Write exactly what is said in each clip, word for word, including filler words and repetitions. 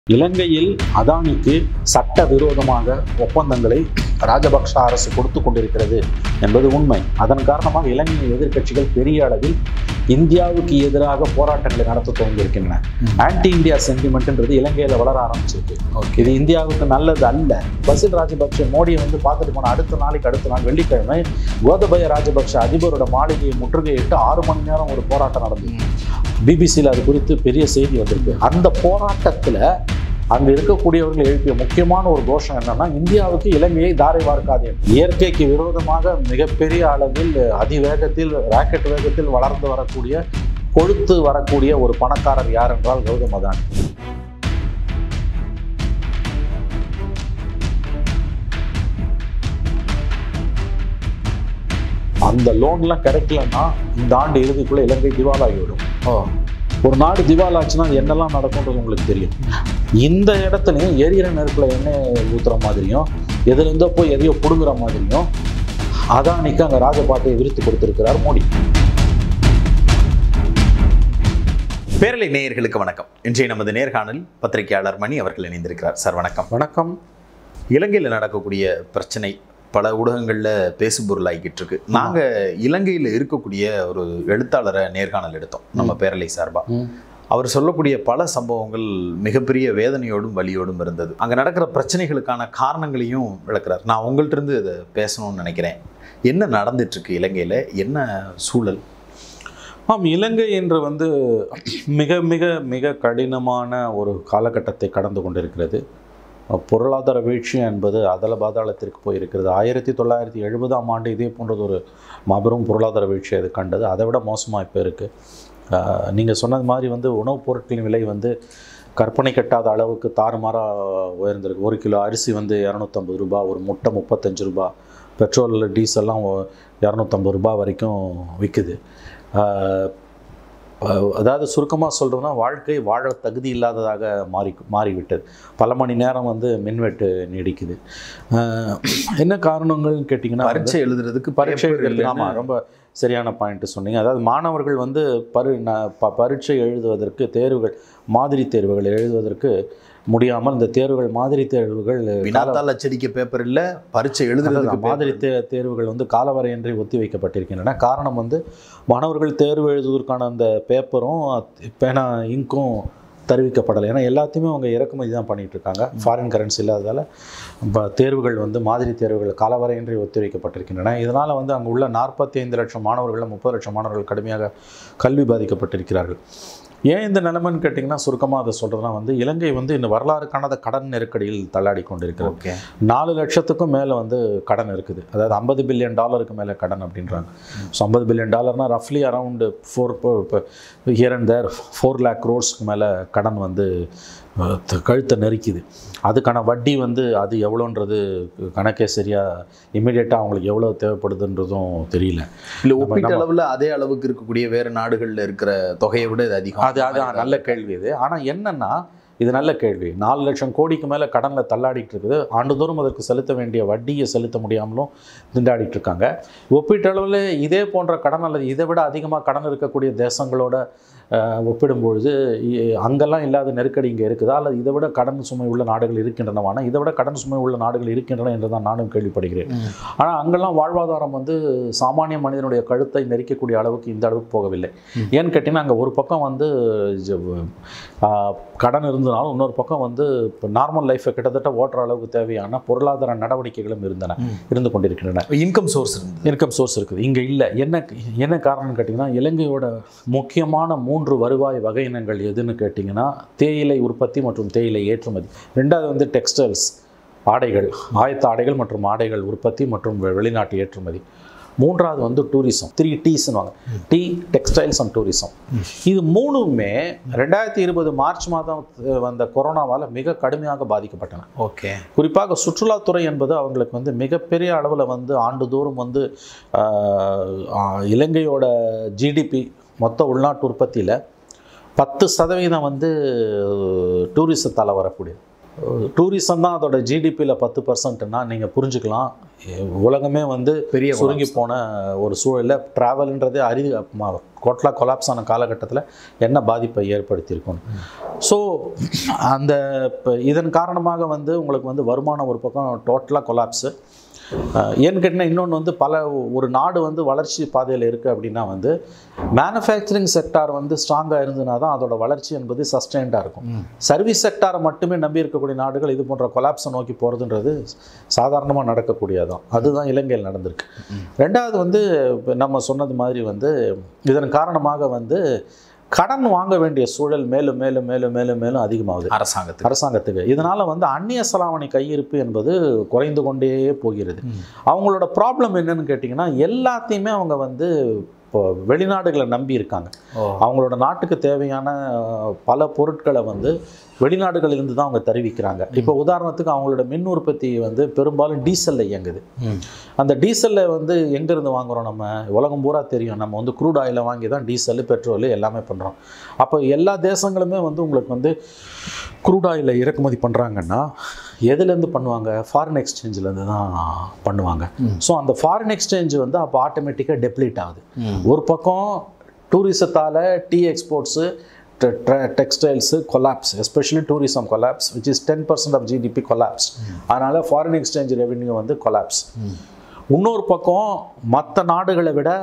இலங்கையில் அதானிக்கு சட்ட விரோதமாக ஒப்பந்தங்களை ராஜபக்ஷ அரசு கொடுத்து கொண்டிருக்கிறது என்பது உண்மை. அதன் காரணமாக இலங்கை எதிர்க்கட்சிகள் பெரிய அளவில் இந்தியாவுக்கு எதிராக போராட்டங்களை நடத்த துவங்கியிருக்கின்றன. ஆன்டி இந்தியா சென்டிமெண்ட்ன்றது இலங்கையில் வளர ஆரம்பிச்சிருக்கு. இது இந்தியாவுக்கு நல்லது அல்ல. பசில் ராஜபக்ஷ மோடியை வந்து பார்த்துட்டு போன அடுத்த நாளைக்கு அடுத்த நாள் வெள்ளிக்கிழமை கோதபய ராஜபக்ஷ அதிபரோட மாளிகையை முற்றுகையிட்டு ஆறு மணி நேரம் ஒரு போராட்டம் நடந்தது. பிபிசியில் அது குறித்து பெரிய செய்தி வந்திருக்கு. அந்த போராட்டத்தில் அங்கே இருக்கக்கூடியவர்கள் எழுப்பிய முக்கியமான ஒரு கோஷம் என்னன்னா, இந்தியாவுக்கு இலங்கையை தாரை வார்க்காதே. இயற்கைக்கு விரோதமாக மிகப்பெரிய அளவில் அதிவேகத்தில் ராக்கெட் வேகத்தில் வளர்ந்து வரக்கூடிய கொழுத்து வரக்கூடிய ஒரு பணக்காரர் யார் என்றால் கௌதம் அதானி. அந்த லோன்லாம் கிடைக்கலன்னா இந்த ஆண்டு இறுதிக்குள்ள இலங்கை திவாலாகிவிடும். ஒரு நாடு திவாலாச்சுன்னா என்னெல்லாம் நடக்கும்ன்றது உங்களுக்கு தெரியும். இந்த இடத்துலையும் எரியிற நெருப்பில் எண்ணெய் ஊற்றுற மாதிரியும் எதுலேருந்தோ போய் எதையோ பிடுங்குற மாதிரியும் அதானிக்கு அங்கே ராஜபாட்டையை விரித்து கொடுத்திருக்கிறார் மோடி. பேரலை நேயர்களுக்கு வணக்கம். இன்றைய நமது நேர்காணல் பத்திரிகையாளர் மணி அவர்கள் இணைந்திருக்கிறார். சார் வணக்கம். வணக்கம். இலங்கையில் நடக்கக்கூடிய பிரச்சனை பல ஊடகங்களில் பேசுபொருளாகிக்கிட்டு இருக்கு. நாங்கள் இலங்கையில் இருக்கக்கூடிய ஒரு எழுத்தாளரை நேர்காணல் எடுத்தோம் நம்ம பேரலை சார்பாக. அவர் சொல்லக்கூடிய பல சம்பவங்கள் மிகப்பெரிய வேதனையோடும் வலியோடும் இருந்தது. அங்கே நடக்கிற பிரச்சனைகளுக்கான காரணங்களையும் விளக்குறார். நான் உங்கள்கிட்ட இருந்து இதை பேசணும்னு நினைக்கிறேன். என்ன நடந்துட்டுருக்கு இலங்கையில், என்ன சூழல்? ஆம், இலங்கை என்று வந்து மிக மிக மிக கடினமான ஒரு காலகட்டத்தை கடந்து கொண்டிருக்கிறது. பொருளாதார வீழ்ச்சி என்பது அதல பாதாளத்திற்கு போயிருக்கிறது. ஆயிரத்தி தொள்ளாயிரத்தி எழுபதாம் ஆண்டு இதே போன்றது ஒரு மாபெரும் பொருளாதார வீழ்ச்சி அது கண்டது. அதை விட மோசமாக இப்போ இருக்குது. நீங்கள் சொன்னது மாதிரி வந்து உணவுப் பொருட்களின் விலை வந்து கற்பனை கட்டாத அளவுக்கு தாறுமாறாக உயர்ந்திருக்கு. ஒரு கிலோ அரிசி வந்து இரநூத்தம்பது ரூபா, ஒரு முட்டை முப்பத்தஞ்சு ரூபா, பெட்ரோல் டீசல்லாம் இரநூத்தம்பது ரூபா வரைக்கும் விற்குது. அதாவது சுருக்கமாக சொல்கிறதுனா வாழ்க்கை வாழ தகுதி இல்லாததாக மாறி மாறிவிட்டது. பல மணி நேரம் வந்து மின்வெட்டு நீடிக்குது. என்ன காரணங்கள்னு கேட்டிங்கன்னா, பரீட்சை எழுதுறதுக்கு பரீட்சை எழுதுறது. ஆமாம், ரொம்ப சரியான பாயிண்ட்டு சொன்னீங்க. அதாவது மாணவர்கள் வந்து பரி ப பரீட்சை எழுதுவதற்கு, தேர்வுகள் மாதிரி தேர்வுகள் எழுதுவதற்கு முடியாமல் இந்த தேர்வுகள் மாதிரி தேர்வுகள் வினாத்தாள் அச்சடிக்க பேப்பர் இல்லை, பரீட்சை எழுதுறது மாதிரி தே தேர்வுகள் வந்து காலவரையின்றி ஒத்தி வைக்கப்பட்டிருக்கின்றன. காரணம் வந்து மாணவர்கள் தேர்வு எழுதுவதற்கான அந்த பேப்பரும் பேனா இங்கும் தெரிவிக்கப்படலை. ஏன்னா எல்லாத்தையுமே அவங்க இறக்குமதி தான் பண்ணிகிட்டு இருக்காங்க. ஃபாரின் கரன்சி இல்லாததால் இப்போ தேர்வுகள் வந்து மாதிரி தேர்வுகள் காலவரையின்றி ஒத்தி வைக்கப்பட்டிருக்கின்றன. இதனால் வந்து அங்கே உள்ள நாற்பத்தி ஐந்து லட்சம் மாணவர்கள் முப்பது லட்சம் மாணவர்கள் கடுமையாக கல்வி பாதிக்கப்பட்டிருக்கிறார்கள். ஏன் இந்த நிலைமைன்னு கேட்டிங்கன்னா, சுருக்கமாக அதை சொல்கிறதுனா வந்து இலங்கை வந்து இந்த வரலாறு காணாத கடன் நெருக்கடியில் தள்ளாடி கொண்டிருக்கிறது. நாலு லட்சத்துக்கும் மேலே வந்து கடன் இருக்குது. அதாவது ஐம்பது பில்லியன் டாலருக்கு மேலே கடன் அப்படின்றாங்க. ஸோ ஐம்பது பில்லியன் டாலர்னால் ரஃப்லி அரவுண்டு ஃபோர் இப்போ here and there four lakh க்ரோர்ஸ்க்கு மேலே கடன் வந்து கழுத்தை நெருக்கிது. அதுக்கான வட்டி வந்து அது எவ்வளோன்றது கணக்கே சரியாக இமீடியட்டாக அவங்களுக்கு எவ்வளோ தேவைப்படுதுன்றதும் தெரியல. இல்லை ஒப்பீட்டு அளவில் அதே அளவுக்கு இருக்கக்கூடிய வேறு நாடுகளில் இருக்கிற தொகையை விட இது அதிகம். அது அது நல்ல கேள்வி இது. ஆனால் என்னென்னா, இது நல்ல கேள்வி. நாலு லட்சம் கோடிக்கு மேலே கடனில் தள்ளாடிட்டு இருக்குது. ஆண்டுதோறும் அதற்கு செலுத்த வேண்டிய வட்டியை செலுத்த முடியாமலும் திண்டாடிட்டு இருக்காங்க. ஒப்பீட்டளவில் இதே போன்ற கடன் அல்லது இதை விட அதிகமாக கடன் இருக்கக்கூடிய தேசங்களோட ஒப்பிடும்பொழுது அங்கெல்லாம் இல்லாத நெருக்கடி இங்கே இருக்குதா, அல்லது இதை விட கடன் சுமை உள்ள நாடுகள் இருக்கின்றனவானா? இதை விட கடன் சுமை உள்ள நாடுகள் இருக்கின்றன என்று தான் நானும் கேள்விப்படுகிறேன். ஆனால் அங்கெல்லாம் வாழ்வாதாரம் வந்து சாமானிய மனிதனுடைய கழுத்தை நெரிக்கக்கூடிய அளவுக்கு இந்த அளவுக்கு போகவில்லை. ஏன்னு கேட்டிங்கன்னா, அங்கே ஒரு பக்கம் வந்து கடன் இருந்தனாலும் இன்னொரு பக்கம் வந்து இப்போ நார்மல் லைஃப்பை கிட்டத்தட்ட ஓட்டுற அளவுக்கு தேவையான பொருளாதார நடவடிக்கைகளும் இருந்தன இருந்து கொண்டிருக்கின்றன. இன்கம் சோர்ஸ் இன்கம் சோர்ஸ் இருக்குது. இங்கே இல்லை. என்ன என்ன காரணம்னு கேட்டிங்கன்னா, இலங்கையோட முக்கியமான மூன்று வருவாய் வகையினங்கள் எதுன்னு கேட்டிங்கன்னா, தேயிலை உற்பத்தி மற்றும் தேயிலை ஏற்றுமதி. ரெண்டாவது வந்து டெக்ஸ்டைல்ஸ், ஆடைகள், ஆயத்த ஆடைகள் மற்றும் ஆடைகள் உற்பத்தி மற்றும் வெளிநாட்டு ஏற்றுமதி. மூன்றாவது வந்து டூரிசம். த்ரீ டீஸ்ன்னு வாங்க, டீ, டெக்ஸ்டைல்ஸ் அண்ட் டூரிசம். இது மூணுமே ரெண்டாயிரத்தி இருபது மார்ச் மாதம் வந்த கொரோனாவால் மிக கடுமையாக பாதிக்கப்பட்டன. ஓகே. குறிப்பாக சுற்றுலாத்துறை என்பது அவங்களுக்கு வந்து மிகப்பெரிய அளவில் வந்து ஆண்டுதோறும் வந்து இலங்கையோட ஜிடிபி மொத்த உள்நாட்டு உற்பத்தியில் பத்து சதவீதம் வந்து டூரிசத்தால் வரக்கூடியது. டூரிசம் தான் அதோட ஜிடிபியில் பத்து பர்சன்ட்னா நீங்கள் புரிஞ்சுக்கலாம் உலகமே வந்து பெரிய சுருங்கி போன ஒரு சூழலில் ட்ராவல்ன்றதே அரி டோட்டலாக கொலாப்ஸ் ஆன காலகட்டத்தில் என்ன பாதிப்பை ஏற்படுத்தியிருக்கும். ஸோ அந்த இதன் காரணமாக வந்து உங்களுக்கு வந்து வருமானம் ஒரு பக்கம் டோட்டலாக கொலாப்ஸு. ஏன்னு கேட்டிங்கன்னா இன்னொன்று வந்து பல ஒரு நாடு வந்து வளர்ச்சி பாதையில் இருக்குது அப்படின்னா வந்து மேனுஃபேக்சரிங் செக்டார் வந்து ஸ்ட்ராங்காக இருந்ததுனா தான் அதோட வளர்ச்சி என்பது சஸ்டெயின்டாக இருக்கும். சர்வீஸ் செக்டாரை மட்டுமே நம்பி இருக்கக்கூடிய நாடுகள் இது போன்ற கொலாப்ஸை நோக்கி போகிறதுன்றது சாதாரணமாக நடக்கக்கூடியதான். அதுதான் இலங்கையில் நடந்திருக்கு. ரெண்டாவது வந்து நம்ம சொன்னது மாதிரி வந்து இதன் காரணமாக வந்து கடன் வாங்க வேண்டிய சூழல் மேலும் மேலும் மேலும் மேலும் மேலும் அதிகமாகுது அரசாங்கத்துக்கு அரசாங்கத்துக்கு இதனால் வந்து அந்நிய செலாவணி கையிருப்பு என்பது குறைந்து கொண்டே போகிறது. அவங்களோட ப்ராப்ளம் என்னன்னு கேட்டிங்கன்னா எல்லாத்தையுமே அவங்க வந்து இப்போ வெளிநாடுகளை நம்பி இருக்காங்க. அவங்களோட நாட்டுக்கு தேவையான பல பொருட்களை வந்து வெளிநாடுகளிலிருந்து தான் அவங்க தெரிவிக்கிறாங்க. இப்போ உதாரணத்துக்கு அவங்களோட மின் உற்பத்தி வந்து பெரும்பாலும் டீசலில் இயங்குது. அந்த டீசலில் வந்து எங்கேருந்து வாங்குகிறோம்? நம்ம உலகம் பூரா தெரியும், நம்ம வந்து க்ரூட் ஆயிலை வாங்கி தான் டீசல் பெட்ரோல் எல்லாமே பண்ணுறோம். அப்போ எல்லா தேசங்களுமே வந்து உங்களுக்கு வந்து க்ரூட் ஆயிலை இறக்குமதி பண்ணுறாங்கன்னா எதுலேருந்து பண்ணுவாங்க? ஃபாரின் எக்ஸ்சேஞ்சிலேருந்து தான் பண்ணுவாங்க. ஸோ அந்த ஃபாரின் எக்ஸ்சேஞ்சு வந்து அப்போ ஆட்டோமேட்டிக்காக டெப்ளீட் ஆகுது. ஒரு பக்கம் டூரிசத்தால் tea exports textiles collapse, especially tourism collapse which is ten percent of GDP collapse. அதனால் ஃபாரின் எக்ஸ்சேஞ்ச் ரெவென்யூ வந்து கொலாப்ஸ். இன்னொரு பக்கம் மற்ற நாடுகளை விட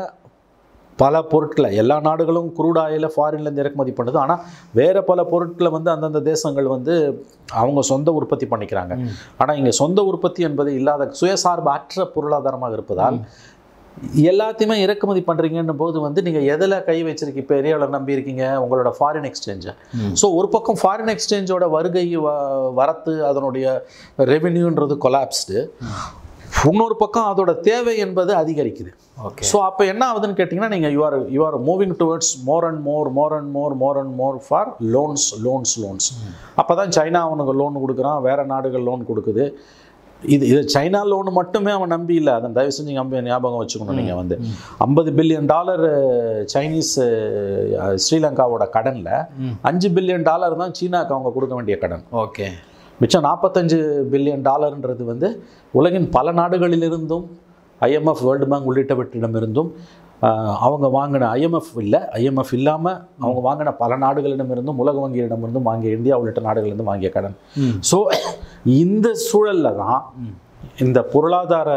பல பொருட்களை எல்லா நாடுகளும் குரூட் ஆயிலை ஃபாரின்லேருந்து இறக்குமதி பண்ணுது. ஆனால் வேறு பல பொருட்களை வந்து அந்தந்த தேசங்கள் வந்து அவங்க சொந்த உற்பத்தி பண்ணிக்கிறாங்க. ஆனால் இங்கே சொந்த உற்பத்தி என்பது இல்லாத சுயசார்பு அற்ற பொருளாதாரமாக இருப்பதால் எல்லாத்தையுமே இறக்குமதி பண்ணுறீங்கன்னும் போது வந்து நீங்கள் எதில் கை வச்சிருக்கீங்க? இப்போ ஏரியாவில் நம்பி இருக்கீங்க உங்களோட ஃபாரின் எக்ஸ்சேஞ்சை. ஸோ ஒரு பக்கம் ஃபாரின் எக்ஸ்சேஞ்சோட வருகை வ வரத்து அதனுடைய ரெவென்யூன்றது கொலாப்ஸ்டு. இன்னொரு பக்கம் அதோட தேவை என்பது அதிகரிக்குது. ஓகே. ஸோ அப்போ என்ன ஆகுதுன்னு கேட்டிங்கன்னா நீங்கள் you are you are moving towards more and more more and more more and more for loans loans loans. அப்போ தான் சைனா அவனுக்கு லோன் கொடுக்குறான், வேறு நாடுகள் லோன் கொடுக்குது. இது இது சைனா லோனு மட்டுமே அவன் நம்பி இல்லை. அதை தயவு செஞ்சு நம்பி ஞாபகம் வச்சுக்கணும். நீங்கள் வந்து ஐம்பது பில்லியன் டாலர் சைனீஸ் ஸ்ரீலங்காவோட கடனில் அஞ்சு பில்லியன் டாலர் தான் சீனாவுக்கு அவங்க கொடுக்க வேண்டிய கடன். ஓகே. மிச்சம் நாற்பத்தஞ்சு பில்லியன் டாலர்ன்றது வந்து உலகின் பல நாடுகளிலிருந்தும் ஐஎம்எஃப், வேர்ல்டு பேங்க் உள்ளிட்டவற்றிடமிருந்தும் அவங்க வாங்கின ஐஎம்எஃப் இல்லை ஐஎம்எஃப் இல்லாமல் அவங்க வாங்கின பல நாடுகளிடமிருந்தும் உலக வங்கியிடமிருந்தும் வாங்கிய இந்தியா உள்ளிட்ட நாடுகளிலிருந்து வாங்கிய கடன். ஸோ இந்த சூழலில் தான் இந்த பொருளாதார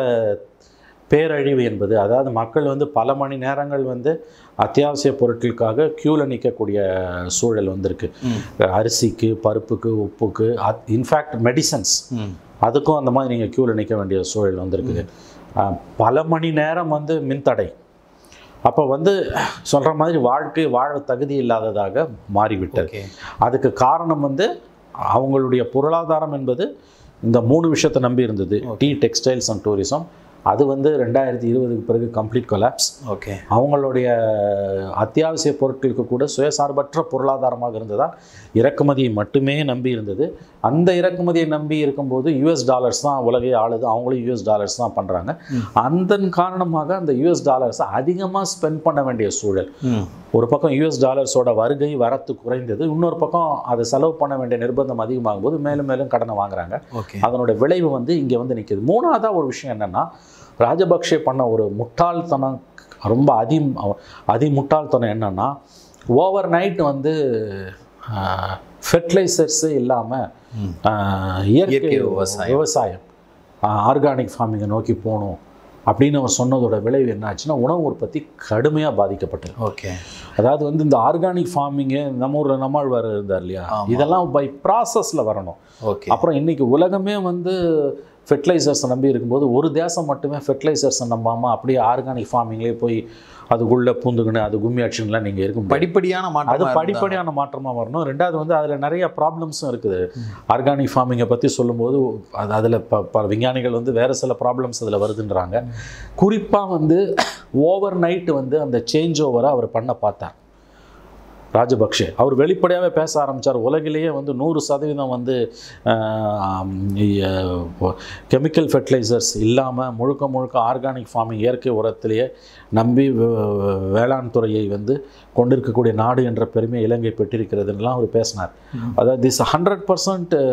பேரழிவு என்பது, அதாவது மக்கள் வந்து பல மணி நேரங்கள் வந்து அத்தியாவசிய பொருட்களுக்காக க்யூவில் நிற்கக்கூடிய சூழல் வந்திருக்கு. அரிசிக்கு, பருப்புக்கு, உப்புக்கு, இன்ஃபேக்ட் மெடிசன்ஸ் அதுக்கும் அந்த மாதிரி நீங்கள் க்யூவில் நிற்க வேண்டிய சூழல் வந்திருக்குது. பல மணி நேரம் வந்து மின்தடை. அப்போ வந்து சொல்கிற மாதிரி வாழ்க்கை வாழ தகுதி இல்லாததாக மாறிவிட்டது. அதுக்கு காரணம் வந்து அவங்களுடைய பொருளாதாரம் என்பது இந்த மூணு விஷயத்தை நம்பி இருந்தது. Tea, textiles and tourism. அது வந்து ரெண்டாயிரத்தி இருபதுக்கு பிறகு கம்ப்ளீட் கொலாப்ஸ். ஓகே. அவங்களுடைய அத்தியாவசிய பொருட்களுக்கு கூட சுயசார்பற்ற பொருளாதாரமாக இருந்ததால் இறக்குமதியை மட்டுமே நம்பி இருந்தது. அந்த இறக்குமதியை நம்பி இருக்கும்போது யூஎஸ் டாலர்ஸ் தான் உலகையே ஆளுது. அவங்களும் யூஎஸ் டாலர்ஸ் தான் பண்ணுறாங்க. அதன் காரணமாக அந்த யூஎஸ் டாலர்ஸை அதிகமாக ஸ்பெண்ட் பண்ண வேண்டிய சூழல். ஒரு பக்கம் யூஎஸ் டாலர்ஸோட வருகை வரத்து குறைந்தது, இன்னொரு பக்கம் அதை செலவு பண்ண வேண்டிய நிர்பந்தம் அதிகமாகும் போது மேலும் மேலும் கடனை வாங்குறாங்க. அதனோட விளைவு வந்து இங்கே வந்து நிற்கிது. மூணாவதாக ஒரு விஷயம் என்னென்னா, ராஜபக்ஷே பண்ண ஒரு முட்டாள்தனம், ரொம்ப அதி அதி முட்டாள்தனம் என்னன்னா, ஓவர் நைட் வந்து ஃபெர்டிலைசர்ஸு இல்லாமல் இயற்கை விவசாயம் ஆர்கானிக் ஃபார்மிங்கை நோக்கி போகணும் அப்படின்னு அவர் சொன்னதோட விளைவு என்ன ஆச்சுன்னா, உணவு உற்பத்தி கடுமையாக பாதிக்கப்பட்டது. ஓகே. அதாவது வந்து இந்த ஆர்கானிக் ஃபார்மிங்கு நம்ம ஊரில் நம்மாழ்வார் இருந்தார் இல்லையா, இதெல்லாம் பை ப்ராசஸில் வரணும். ஓகே. அப்புறம் இன்றைக்கி உலகமே வந்து ஃபெர்டிலைசர்ஸை நம்பி இருக்கும்போது ஒரு தேசம் மட்டுமே ஃபெர்டிலைசர்ஸை நம்பாமல் அப்படியே ஆர்கானிக் ஃபார்மிங்லேயே போய் அதுக்குள்ளே பூந்துக்கணும், அது கும்மி ஆக்ஷன்லாம் நீங்கள் இருக்கும். படிப்படியான மாற்றம், அது படிப்படியான மாற்றமாக வரணும். ரெண்டாவது வந்து அதில் நிறைய ப்ராப்ளம்ஸும் இருக்குது. ஆர்கானிக் ஃபார்மிங்கை பற்றி சொல்லும்போது அது அதில் ப விஞ்ஞானிகள் வந்து வேறு சில ப்ராப்ளம்ஸ் அதில் வருதுன்றாங்க. குறிப்பாக வந்து ஓவர் நைட்டு வந்து அந்த சேஞ்ச் ஓவரை அவர் பண்ண பார்த்தார் ராஜபக்ஷே. அவர் வெளிப்படையாகவே பேச ஆரம்பித்தார். உலகிலேயே வந்து நூறு சதவீதம் வந்து கெமிக்கல் ஃபெர்டிலைசர்ஸ் இல்லாமல் முழுக்க முழுக்க ஆர்கானிக் ஃபார்மிங் இயற்கை உரத்திலேயே நம்பி வேளாண் துறையை வந்து கொண்டிருக்கக்கூடிய நாடு என்ற பெருமை இலங்கை பெற்றிருக்கிறதுலாம் அவர் பேசினார். அதாவது this hundred percent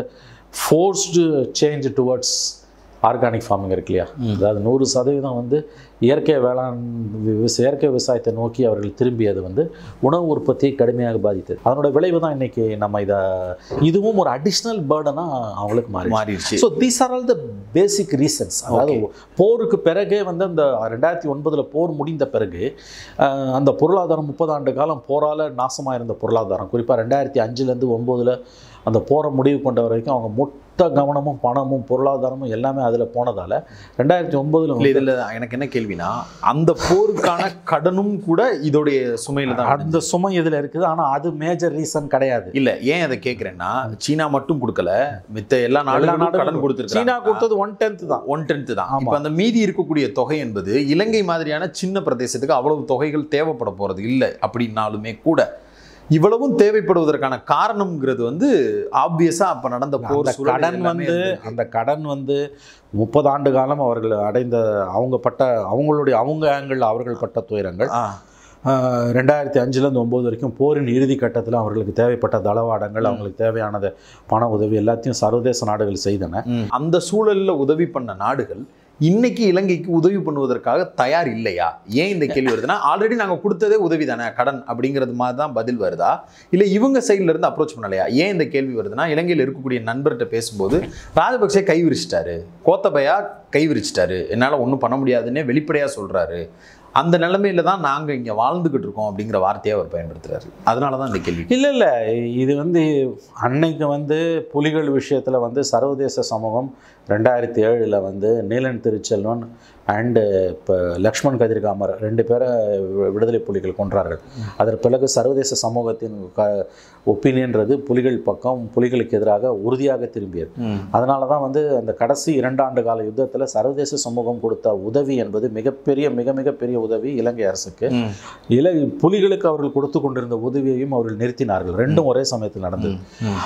forced change towards organic farming இருக்கு இல்லையா, அதாவது நூறு சதவீதம் வந்து இயற்கை வேளாண் செயற்கை விவசாயத்தை நோக்கி அவர்கள் திரும்பியது வந்து உணவு உற்பத்தியை கடுமையாக பாதித்தது. அதனோட விளைவு தான் இன்னைக்கு நம்ம இதை இதுவும் ஒரு அடிஷ்னல் பேர்டனாக அவங்களுக்கு மாறி மாறிடுச்சு. So these are all the basic reasons. அதாவது போருக்கு பிறகே வந்து அந்த ரெண்டாயிரத்தி ஒன்பதில் போர் முடிந்த பிறகு அந்த பொருளாதாரம் முப்பது ஆண்டு காலம் போரால் நாசமாக இருந்த பொருளாதாரம், குறிப்பாக ரெண்டாயிரத்தி அஞ்சுலேருந்து ஒம்போதில் அந்த போரை முடிவு கொண்ட வரைக்கும் அவங்க மொத்த கவனமும் பணமும் பொருளாதாரமும் எல்லாமே அதில் போனதால் ரெண்டாயிரத்தி ஒன்பதில் இதில் எனக்கு என்ன கேள்வினா, அந்த போருக்கான கடனும் கூட இதோடைய சுமையில் தான், அந்த சுமை இதில் இருக்குது. ஆனால் அது மேஜர் ரீசன் கிடையாது. இல்லை, ஏன் அதை கேட்குறேன்னா, சீனா மட்டும் கொடுக்கல, மித்த எல்லா நாடுகளும் கடன் கொடுத்துருக்கு. சீனா கொடுத்தது ஒன் டென்த் தான் ஒன் டென்த் தான். இப்போ அந்த மீதி இருக்கக்கூடிய தொகை என்பது இலங்கை மாதிரியான சின்ன பிரதேசத்துக்கு அவ்வளவு தொகைகள் தேவைப்பட போகிறது இல்லை. அப்படின்னாலுமே கூட இவ்வளவும் தேவைப்படுவதற்கான காரணம்ங்கிறது வந்து ஆப்வியஸாக அப்போ நடந்த போர் கடன் வந்து அந்த கடன் வந்து முப்பது ஆண்டு காலம் அவர்கள் அடைந்த அவங்க பட்ட அவங்களுடைய அவங்க ஆங்கிள் அவர்கள் பட்ட துயரங்கள் ரெண்டாயிரத்தி அஞ்சுலேருந்து ஒம்பது வரைக்கும் போரின் இறுதி கட்டத்தில் அவர்களுக்கு தேவைப்பட்ட தளவாடங்கள், அவங்களுக்கு தேவையானது பண உதவி எல்லாத்தையும் சர்வதேச நாடுகள் செய்தன. அந்த சூழலில் உதவி பண்ண நாடுகள் இன்னைக்கு இலங்கைக்கு உதவி பண்ணுவதற்காக தயார் இல்லையா? ஏன் இந்த கேள்வி வருதுன்னா, ஆல்ரெடி நாங்கள் கொடுத்ததே உதவி தானே, கடன் அப்படிங்கிறது மாதிரி தான் பதில் வருதா, இல்லை இவங்க சைட்ல இருந்து அப்ரோச் பண்ணலையா? ஏன் இந்த கேள்வி வருதுன்னா, இலங்கையில் இருக்கக்கூடிய நண்பர்கிட்ட பேசும்போது ராஜபக்சே கை விரிச்சிட்டாரு, கோத்தபயா கை விரிச்சிட்டாரு, என்னால் ஒன்றும் பண்ண முடியாதுன்னே வெளிப்படையாக சொல்கிறாரு. அந்த நிலைமையில தான் நாங்கள் இங்கே வாழ்ந்துக்கிட்டு இருக்கோம் அப்படிங்கிற வார்த்தையை அவர் பயன்படுத்துகிறாரு. அதனால தான் இந்த கேள்வி. இல்லை இல்லை இது வந்து அன்னைக்கு வந்து புலிகள் விஷயத்தில் வந்து சர்வதேச சமூகம் ரெண்டாயிரத்தி ஏழில் வந்து நீலன் திருச்செல்வன் அண்டு இப்போ லக்ஷ்மண் கதிர்காமர் ரெண்டு பேரை விடுதலை புலிகள் கொன்றார்கள். அதற்கு பிறகு சர்வதேச சமூகத்தின் க ஒப்பீனியன்றது புலிகள் பக்கம் புலிகளுக்கு எதிராக உறுதியாக திரும்பியது. அதனால தான் வந்து அந்த கடைசி இரண்டாண்டு கால யுத்தத்தில் சர்வதேச சமூகம் கொடுத்த உதவி என்பது மிகப்பெரிய மிக மிகப்பெரிய உதவி இலங்கை அரசுக்கு. இல புலிகளுக்கு அவர்கள் கொடுத்து கொண்டிருந்த உதவியையும் அவர்கள் நிறுத்தினார்கள். ரெண்டும் ஒரே சமயத்தில் நடந்தது.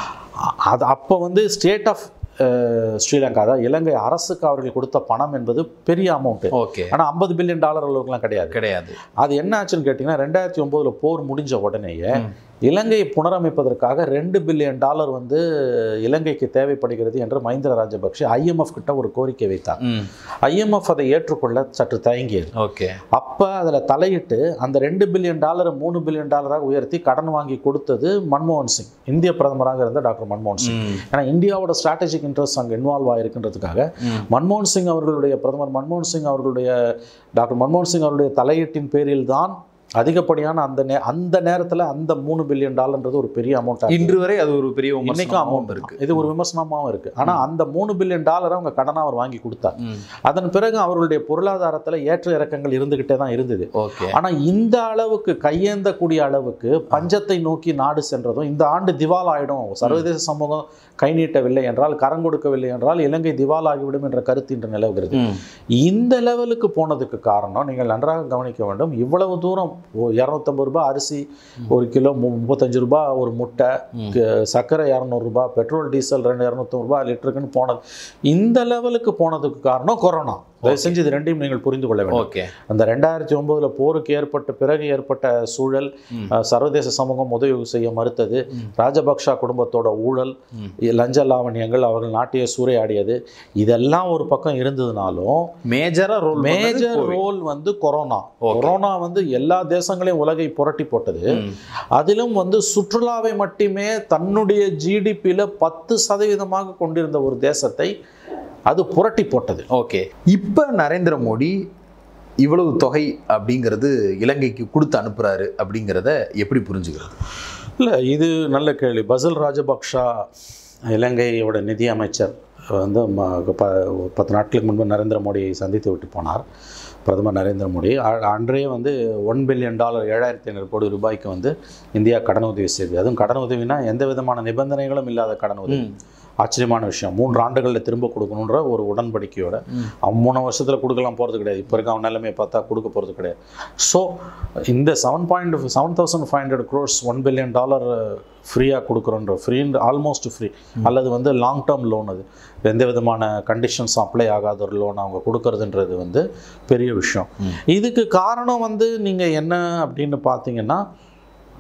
அது அப்போ வந்து ஸ்டேட் ஆஃப் ஸ்ரீலங்கா, அதாவது இலங்கை அரசுக்கு அவர்கள் கொடுத்த பணம் என்பது பெரிய அமௌண்ட். ஓகே, ஆனால் ஐம்பது பில்லியன் டாலர் அளவுக்குலாம் கிடையாது கிடையாது அது என்ன ஆச்சுன்னு கேட்டிங்கன்னா, ரெண்டாயிரத்தி ஒம்போதில் போர் முடிஞ்ச உடனேயே இலங்கையை புனரமைப்பதற்காக ரெண்டு பில்லியன் டாலர் வந்து இலங்கைக்கு தேவைப்படுகிறது என்று மஹிந்த ராஜபக்ஷ ஐஎம்எஃப் கிட்ட ஒரு கோரிக்கை வைத்தார். ஐஎம்எஃப் அதை ஏற்றுக்கொள்ள சற்று தயங்கியது. ஓகே, அப்போ அதில் தலையிட்டு அந்த ரெண்டு பில்லியன் டாலரை மூணு பில்லியன் டாலராக உயர்த்தி கடன் வாங்கி கொடுத்தது மன்மோகன் சிங், இந்திய பிரதமராக இருந்த டாக்டர் மன்மோகன் சிங். ஏன்னா இந்தியாவோட ஸ்ட்ராட்டஜிக் இன்ட்ரெஸ்ட் அங்கே இன்வால்வ் ஆகிருக்கின்றதுக்காக மன்மோகன் சிங் அவர்களுடைய பிரதமர் மன்மோகன் சிங் அவர்களுடைய டாக்டர் மன்மோகன் சிங் அவருடைய தலையீட்டின் பேரில் தான் அதிகப்படியான அந்த நே அந்த நேரத்தில் அந்த மூணு பில்லியன் டாலர்ன்றது ஒரு பெரிய அமௌண்ட். இன்று வரை அது ஒரு பெரிய இன்னைக்கும் அமௌண்ட் இருக்கு, இது ஒரு விமர்சனமாகவும் இருக்கு. ஆனால் அந்த மூணு பில்லியன் டாலரை அவங்க கடனாக அவர் வாங்கி கொடுத்தார். அதன் பிறகு அவர்களுடைய பொருளாதாரத்தில் ஏற்ற இறக்கங்கள் இருந்துகிட்டே தான் இருந்தது. ஆனால் இந்த அளவுக்கு கையேந்தக்கூடிய அளவுக்கு பஞ்சத்தை நோக்கி நாடு சென்றதும், இந்த ஆண்டு திவால் ஆயிடும், சர்வதேச சமூகம் கை நீட்டவில்லை என்றால், கரம் கொடுக்கவில்லை என்றால் இலங்கை திவால் ஆகிவிடும் என்ற கருத்து இன்று நிலவுகிறது. இந்த லெவலுக்கு போனதுக்கு காரணம் நீங்கள் நன்றாக கவனிக்க வேண்டும். இவ்வளவு தூரம் இரநூத்தம்பது ரூபாய் அரிசி ஒரு கிலோ, முப்பத்தஞ்சு ரூபாய் ஒரு முட்டை, சர்க்கரை இரநூறுபா, பெட்ரோல் டீசல் ரெண்டு இரநூத்தம்பது ரூபாய் லிட்டருக்குன்னு போனது, இந்த லெவலுக்கு போனதுக்கு காரணம் கொரோனா. தயவு செஞ்சு இது ரெண்டையும் நீங்கள் புரிந்து கொள்ள வேண்டும். ஓகே, அந்த ரெண்டாயிரத்தி ஒன்பதுல போருக்கு ஏற்பட்ட பிறகு ஏற்பட்ட சூழல், சர்வதேச சமூகம் உதவி செய்ய மறுத்தது, ராஜபக்ஷ குடும்பத்தோட ஊழல், லஞ்ச லாவணியங்கள், அவர்கள் நாட்டையே சூறையாடியது, இதெல்லாம் ஒரு பக்கம் இருந்ததுனாலும் மேஜரா ரோல் மேஜர் ரோல் வந்து கொரோனா. கொரோனா வந்து எல்லா தேசங்களையும் உலகை புரட்டி போட்டது. அதிலும் வந்து சுற்றுலாவை மட்டுமே தன்னுடைய ஜிடிபியில பத்து சதவீதமாக கொண்டிருந்த ஒரு தேசத்தை அது புரட்டி போட்டது. ஓகே, இப்போ நரேந்திர மோடி இவ்வளவு தொகை அப்படிங்கிறது இலங்கைக்கு கொடுத்து அனுப்புறாரு அப்படிங்கிறத எப்படி புரிஞ்சுக்கிறது? இல்லை, இது நல்ல கேள்வி. பசில் ராஜபக்ஷா இலங்கையோட நிதி அமைச்சர் வந்து பத்து நாட்களுக்கு முன்பு நரேந்திர மோடியை சந்தித்து விட்டு போனார். பிரதமர் நரேந்திர மோடி அன்றைய வந்து ஒன் பில்லியன் டாலர் ஏழாயிரத்தி ஐநூறு கோடி ரூபாய்க்கு வந்து இந்தியா கடன் உதவி செய்தது. அதுவும் கடன் உதவினா எந்த விதமான நிபந்தனைகளும் இல்லாத கடன் உதவி. ஆச்சரியமான விஷயம். மூன்று ஆண்டுகளில் திரும்ப கொடுக்கணுன்ற ஒரு உடன்படிக்கையோட அவன் மூணு வருஷத்தில் கொடுக்கலாம் போகிறது கிடையாது. இப்போ இருக்க அவன் நிலைமையை பார்த்தா கொடுக்க போகிறது கிடையாது. ஸோ இந்த seven point seven thousand five hundred crores one billion dollar ஃப்ரீயாக கொடுக்குறோன்ற ஃப்ரீ ஆல்மோஸ்ட் ஃப்ரீ அல்லது வந்து லாங் டேர்ம் லோன், அது எந்த விதமான கண்டிஷன்ஸ் அப்ளை ஆகாத ஒரு லோன் அவங்க கொடுக்கறதுன்றது வந்து பெரிய விஷயம். இதுக்கு காரணம் வந்து நீங்கள் என்ன அப்படின்னு பார்த்தீங்கன்னா,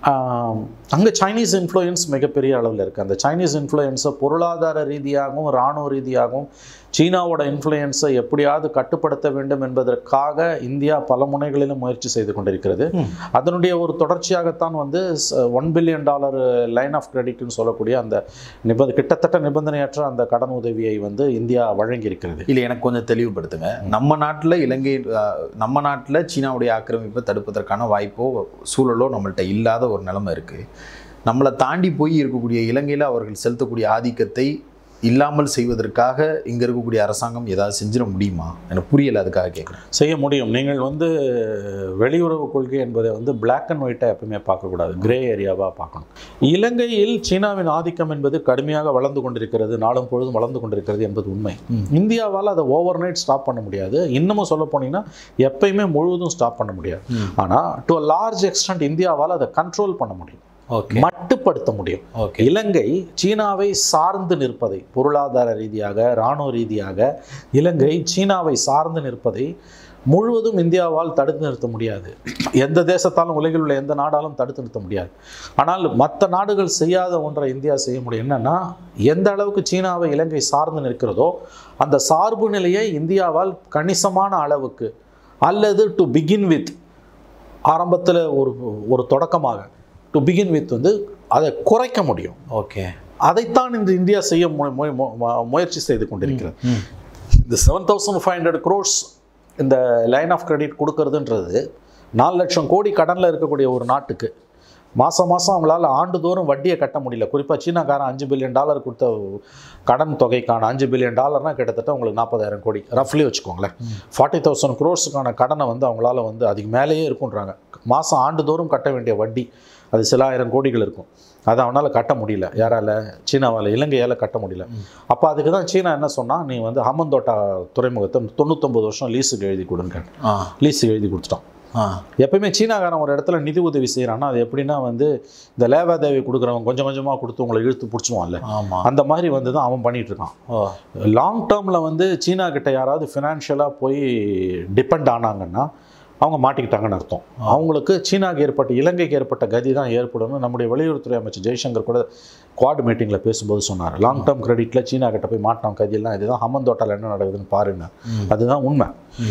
அங்கே சைனீஸ் இன்ஃப்ளூயன்ஸ் மிகப்பெரிய அளவில் இருக்குது. அந்த சைனீஸ் இன்ஃப்ளூயன்ஸை பொருளாதார ரீதியாகவும் இராணுவ ரீதியாகவும் சீனாவோட இன்ஃப்ளூயன்ஸை எப்படியாவது கட்டுப்படுத்த வேண்டும் என்பதற்காக இந்தியா பல முனைகளிலும் முயற்சி செய்து கொண்டிருக்கிறது. அதனுடைய ஒரு தொடர்ச்சியாகத்தான் வந்து one billion dollar line of கிரெடிட்னு சொல்லக்கூடிய அந்த நிபந்த கிட்டத்தட்ட நிபந்தனையற்ற அந்த கடன் உதவியை வந்து இந்தியா வழங்கியிருக்கிறது. இல்லை, எனக்கு கொஞ்சம் தெளிவுபடுத்துங்க. நம்ம நாட்டில் இலங்கை நம்ம நாட்டில் சீனாவுடைய ஆக்கிரமிப்பை தடுப்பதற்கான வாய்ப்போ சூழலோ நம்மள்கிட்ட இல்லாத ஒரு நிலைமை இருக்குது. நம்மளை தாண்டி போய் இருக்கக்கூடிய இலங்கையில் அவர்கள் செலுத்தக்கூடிய ஆதிக்கத்தை இல்லாமல் செய்வதற்காக இங்கே இருக்கக்கூடிய அரசாங்கம் ஏதாவது செஞ்சிட முடியுமா? எனக்கு புரியலை, அதுக்காக கேட்குறேன். செய்ய முடியும். நீங்கள் வந்து வெளியுறவு கொள்கை என்பதை வந்து பிளாக் அண்ட் ஒயிட்டாக எப்பவுமே பார்க்கக்கூடாது, கிரே ஏரியாவாக பார்க்கணும். இலங்கையில் சீனாவின் ஆதிக்கம் என்பது கடுமையாக வளர்ந்து கொண்டிருக்கிறது, நாளும் பொழுதும் வளர்ந்து கொண்டிருக்கிறது என்பது உண்மை. இந்தியாவால் அதை ஓவர் நைட் ஸ்டாப் பண்ண முடியாது. இன்னமும் சொல்ல போனீங்கன்னா எப்பயுமே முழுவதும் ஸ்டாப் பண்ண முடியாது. ஆனால் டு அ லார்ஜ் எக்ஸ்டென்ட் இந்தியாவால் அதை கண்ட்ரோல் பண்ண முடியும், மட்டுப்படுத்த முடியும். இலங்கை சீனாவை சார்ந்து நிற்பதை, பொருளாதார ரீதியாக இராணுவ ரீதியாக இலங்கை சீனாவை சார்ந்து நிற்பதை முழுவதும் இந்தியாவால் தடுத்து நிறுத்த முடியாது. எந்த தேசத்தாலும் உலகில் உள்ள எந்த நாடாலும் தடுத்து நிறுத்த முடியாது. ஆனால் மற்ற நாடுகள் செய்யாத ஒன்றை இந்தியா செய்ய முடியும். என்னன்னா, எந்த அளவுக்கு சீனாவை இலங்கை சார்ந்து நிற்கிறதோ அந்த சார்பு நிலையை இந்தியாவால் கணிசமான அளவுக்கு, அல்லது டு பிகின் வித், ஆரம்பத்தில் ஒரு ஒரு தொடக்கமாக டு பிகின் வித் வந்து அதை குறைக்க முடியும். ஓகே, அதைத்தான் இந்த இந்தியா செய்ய முயற்சி செய்து கொண்டிருக்கிறது. இந்த seven thousand five hundred crores இந்த லைன் ஆஃப் கிரெடிட் கொடுக்கறதுன்றது நாலு லட்சம் கோடி கடனில் இருக்கக்கூடிய ஒரு நாட்டுக்கு மாதம் மாதம் அவங்களால ஆண்டுதோறும் வட்டியை கட்ட முடியல. குறிப்பாக சீனாக்காரன் அஞ்சு பில்லியன் டாலர் கொடுத்த கடன் தொகைக்கான அஞ்சு பில்லியன் டாலர்னால் கிட்டத்தட்ட உங்களுக்கு நாற்பதாயிரம் கோடி ரஃப்லி வச்சுக்கோங்களேன். ஃபார்ட்டி தௌசண்ட் க்ரோர்ஸுக்கான கடனை வந்து அவங்களால வந்து அதுக்கு மேலேயே இருக்குன்றாங்க. மாதம் ஆண்டுதோறும் கட்ட வேண்டிய வட்டி அது சில ஆயிரம் கோடிகள் இருக்கும். அதை அவனால் கட்ட முடியல. யாரால்? சீனாவால், இலங்கையால் கட்ட முடியல. அப்போ அதுக்கு தான் சீனா என்ன சொன்னால், நீ வந்து ஹம்மந்தோட்டா துறைமுகத்தை தொண்ணூத்தொம்பது வருஷம் லீஸுக்கு எழுதி கொடுங்க. லீஸுக்கு எழுதி கொடுத்துட்டான். எப்பயுமே சீனாக்காரன் ஒரு இடத்துல நிதி உதவி செய்கிறான்னா அது எப்படின்னா வந்து இந்த லேவாதேவி கொடுக்குறவங்க கொஞ்சம் கொஞ்சமாக கொடுத்து உங்களை இழுத்து பிடிச்சிடுவான்ல, அந்த மாதிரி வந்து தான் அவன் பண்ணிகிட்டு இருக்கான். லாங் டேர்மில் வந்து சீனா கிட்ட யாராவது ஃபினான்ஷியலாக போய் டிபெண்ட் ஆனாங்கன்னா அவங்க மாட்டிக்கிட்டாங்கன்னு அர்த்தம். அவங்களுக்கு சீனாவுக்கு ஏற்பட்ட இலங்கைக்கு ஏற்பட்ட கதி தான் ஏற்படும்னு நம்முடைய வெளியுறவுத்துறை அமைச்சர் ஜெய்சங்கர் கூட குவாட் மீட்டிங்கில் பேசும்போது சொன்னார். லாங் டேர்ம் கிரெடிட்டில் சீனா கிட்ட போய் மாட்டினோம் கதியெல்லாம் இதுதான் ஹம்மந்தோட்டாவில் என்ன நடக்குதுன்னு பாருங்க. அதுதான் உண்மை.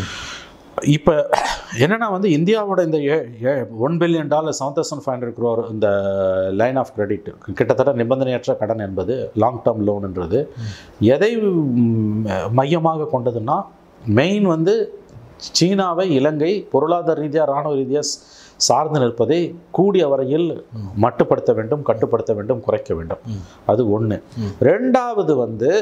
இப்போ என்னென்னா வந்து இந்தியாவோட இந்த one billion dollar seven thousand five hundred crore இந்த லைன் ஆஃப் கிரெடிட் கிட்டத்தட்ட நிபந்தனையற்ற கடன் என்பது லாங் டேர்ம் லோன்ன்றது எதை மையமாக கொண்டதுன்னா, மெயின் வந்து சீனாவை இலங்கை பொருளாதார ரீதியாக இராணுவ ரீதியாக சார்ந்து நிற்பதை கூடிய வரையில் மட்டுப்படுத்த வேண்டும், கட்டுப்படுத்த வேண்டும், குறைக்க வேண்டும். அது ஒன்று. ரெண்டாவது வந்து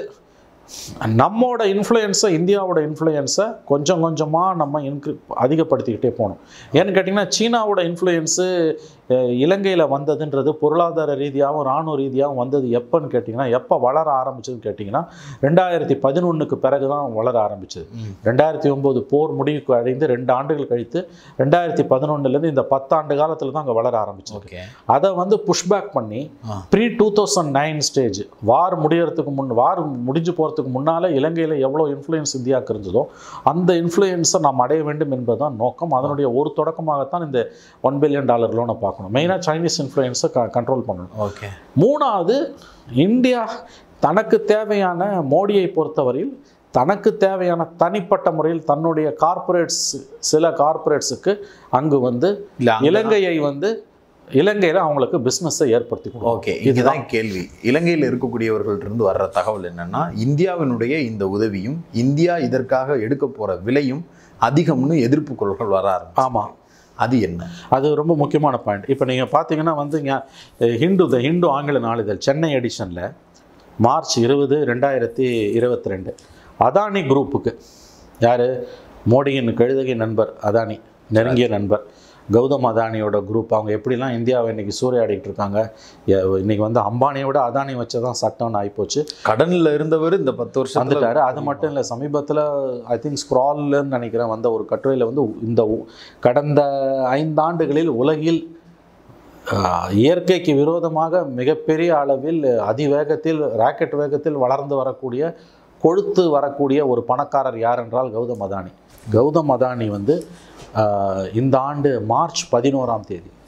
நம்மோட இன்ஃப்ளூயன்ஸை, இந்தியாவோட இன்ஃப்ளூயன்ஸை கொஞ்சம் கொஞ்சமாக நம்ம இன்க்ரி அதிகப்படுத்திக்கிட்டே போகணும். ஏன்னு கேட்டிங்கன்னா, சீனாவோட இன்ஃப்ளூயன்ஸு இலங்கையில் வந்ததுன்றது பொருளாதார ரீதியாகவும் இராணுவ ரீதியாகவும் வந்தது எப்போன்னு கேட்டிங்கன்னா, எப்போ வளர ஆரம்பிச்சதுன்னு கேட்டிங்கன்னா ரெண்டாயிரத்தி பதினொன்றுக்கு பிறகு தான் வளர ஆரம்பிச்சது. ரெண்டாயிரத்தி ஒம்பது போர் முடிவுக்கு அடைந்து ரெண்டு ஆண்டுகள் கழித்து ரெண்டாயிரத்தி பதினொன்றுலேருந்து இந்த பத்தாண்டு காலத்தில் தான் அங்கே வளர ஆரம்பிச்சது. அதை வந்து புஷ்பேக் பண்ணி pre two thousand nine stage war முடியறதுக்கு முன் வார் முடிஞ்சு போகிறதுக்கு முன்னால் இலங்கையில் எவ்வளோ இன்ஃப்ளூயன்ஸ் இந்தியாவுக்கு இருந்ததோ அந்த இன்ஃப்ளூயன்ஸை நாம் அடைய வேண்டும் என்பதுதான் நோக்கம். அதனுடைய ஒரு தொடக்கமாகத்தான் இந்த ஒன் பில்லியன் டாலர் லோனை பார்க்கணும். மெயினாக சைனீஸ் இன்ஃப்ளூயன்ஸை க கண்ட்ரோல் பண்ணணும். ஓகே. மூணாவது, இந்தியா தனக்கு தேவையான, மோடியை பொறுத்தவரையில் தனக்கு தேவையான தனிப்பட்ட முறையில் தன்னுடைய கார்ப்பரேட்ஸ், சில கார்ப்பரேட்ஸுக்கு அங்கு வந்து இலங்கையை வந்து இலங்கையில் அவங்களுக்கு பிஸ்னஸை ஏற்படுத்தி கொடுக்கும். ஓகே, இதுதான் கேள்வி. இலங்கையில் இருக்கக்கூடியவர்கள்ட்டிருந்து வர்ற தகவல் என்னென்னா, இந்தியாவினுடைய இந்த உதவியும் இந்தியா இதற்காக எடுக்க போகிற விலையும் அதிகம்னு எதிர்ப்பு குரல்கள் வர ஆரம்பிச்சு. ஆமாம், அது என்ன? அது ரொம்ப முக்கியமான பாயிண்ட். இப்போ நீங்கள் பார்த்தீங்கன்னா வந்து ஹிந்து த ஹிந்து ஆங்கில நாளிதழ் சென்னை எடிஷனில் மார்ச் இருபது ரெண்டாயிரத்தி இருபத்தி ரெண்டு அதானி குரூப்புக்கு, யார்? மோடியின் கழுதகை நண்பர் அதானி, நெருங்கிய நண்பர் கௌதம் அதானியோட குரூப். அவங்க எப்படிலாம் இந்தியாவை இன்றைக்கி சூறையாடிட்டு இருக்காங்க. இன்றைக்கி வந்து அம்பானியோட அதானி வச்சு தான் சட்டம்னு ஆகிப்போச்சு. கடனில் இருந்தவர் இந்த பத்து வருஷம் வந்துட்டார். அது மட்டும் இல்லை, சமீபத்தில் ஐ திங்க் ஸ்க்ரால்னு நினைக்கிறேன் வந்த ஒரு கட்டுரையில் வந்து இந்த கடந்த ஐந்தாண்டுகளில் உலகில் இயற்கைக்கு விரோதமாக மிகப்பெரிய அளவில் அதிவேகத்தில் ராக்கெட் வேகத்தில் வளர்ந்து வரக்கூடிய, கொழுத்து வரக்கூடிய ஒரு பணக்காரர் யார் என்றால் கௌதம் அதானி. கௌதம் அதானி வந்து இந்த ஆண்டு மார்ச் பதினோராம் தேதி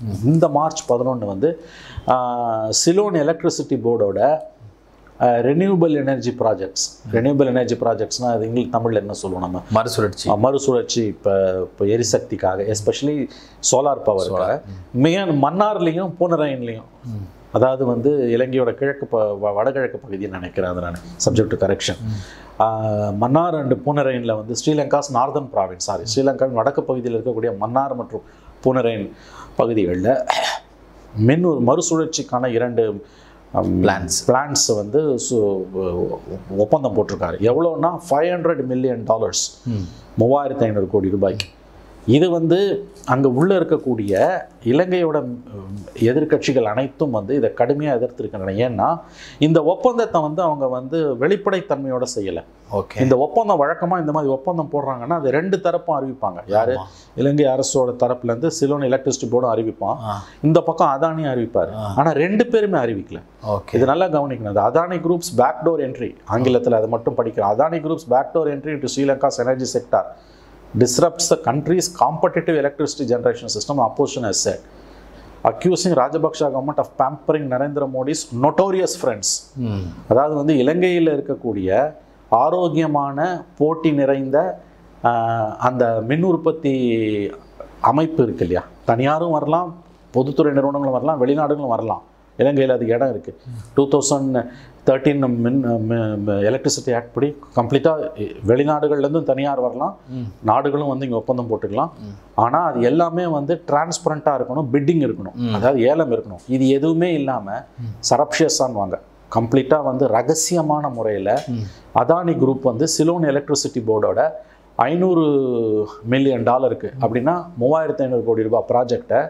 இந்த மார்ச் பதினொன்று வந்து சிலோன் எலக்ட்ரிசிட்டி போர்டோட renewable energy projects renewable energy ப்ராஜெக்ட்ஸ்னால் அது இங்கிலீஷ் தமிழில் என்ன சொல்லுவோம் நம்ம மறுசுழற்சி மறுசுழற்சி இப்போ இப்போ எரிசக்திக்காக எஸ்பெஷலி சோலார் பவருக்காக மிக மன்னார்லேயும் பூனரைன்லேயும் அதாவது வந்து இலங்கையோட கிழக்கு ப வடகிழக்கு பகுதின்னு நினைக்கிறேன் அது நான் subject to correction Mannar and பூனரைனில் வந்து ஸ்ரீலங்காஸ் நார்தர்ன் ப்ராவின்ஸ் சாரி ஸ்ரீலங்காவின் வடக்கு பகுதியில் இருக்கக்கூடிய மன்னார் மற்றும் பூனரைன் பகுதிகளில் மின் மறுசுழற்சிக்கான இரண்டு பிளான்ஸ் பிளான்ஸ் வந்து ஒப்பந்தம் போட்டிருக்காரு. எவ்வளோன்னா ஃபைவ் ஹண்ட்ரட் மில்லியன் டாலர்ஸ் மூவாயிரத்தி ஐநூறு கோடி ரூபாய்க்கு. இது வந்து அங்கே உள்ளே இருக்கக்கூடிய இலங்கையோட எதிர்கட்சிகள் அனைத்தும் வந்து இதை கடுமையாக எதிர்த்திருக்கின்றன. ஏன்னா இந்த ஒப்பந்தத்தை வந்து அவங்க வந்து வெளிப்படைத்தன்மையோட செய்யலை. ஓகே, இந்த ஒப்பந்தம் வழக்கமாக இந்த மாதிரி ஒப்பந்தம் போடுறாங்கன்னா அது ரெண்டு தரப்பும் அறிவிப்பாங்க. யார் இலங்கை அரசோட தரப்புலேருந்து சிலோன் எலக்ட்ரிசிட்டி போர்டும் அறிவிப்பான், இந்த பக்கம் அதானியும் அறிவிப்பார். ஆனால் ரெண்டு பேருமே அறிவிக்கல. ஓகே, இது நல்லா கவனிக்கணும். அது அதானி குரூப்ஸ் பேக்டோர் என்ட்ரி, ஆங்கிலத்தில் அதை மட்டும் படிக்கிறோம். Adani groups backdoor entry to Sri Lanka's energy sector disrupts the country's competitive electricity generation system, opposition has said, accusing Rajapaksa government of pampering Narendra Modi's notorious friends. அதாவது வந்து இலங்கையில் இருக்கக்கூடிய ஆரோக்கியமான போட்டி நிறைந்த அந்த மின் உற்பத்தி அமைப்பு இருக்கு இல்லையா, தனியாரும் வரலாம், பொதுத்துறை நிறுவனங்களும் வரலாம், வெளிநாடுகளும் வரலாம். இலங்கையில் அதுக்கு இடம் இருக்குது. டூ தௌசண்ட் தேர்ட்டீன் மின் எலக்ட்ரிசிட்டி ஆக்ட் படி கம்ப்ளீட்டாக வெளிநாடுகள்லேருந்தும் தனியார் வரலாம், நாடுகளும் வந்து இங்கே ஒப்பந்தம் போட்டுக்கலாம். ஆனால் அது எல்லாமே வந்து டிரான்ஸ்பரண்ட்டாக இருக்கணும், பிட்டிங் இருக்கணும், அதாவது ஏலம் இருக்கணும். இது எதுவுமே இல்லாமல் சரப்ஷியஸான் வாங்க கம்ப்ளீட்டாக வந்து ரகசியமான முறையில் அதானி குரூப் வந்து சிலோன் எலக்ட்ரிசிட்டி போர்டோட ஐநூறு மில்லியன் டாலருக்கு அப்படின்னா மூவாயிரத்தி ஐநூறு கோடி ரூபாய் ப்ராஜெக்டை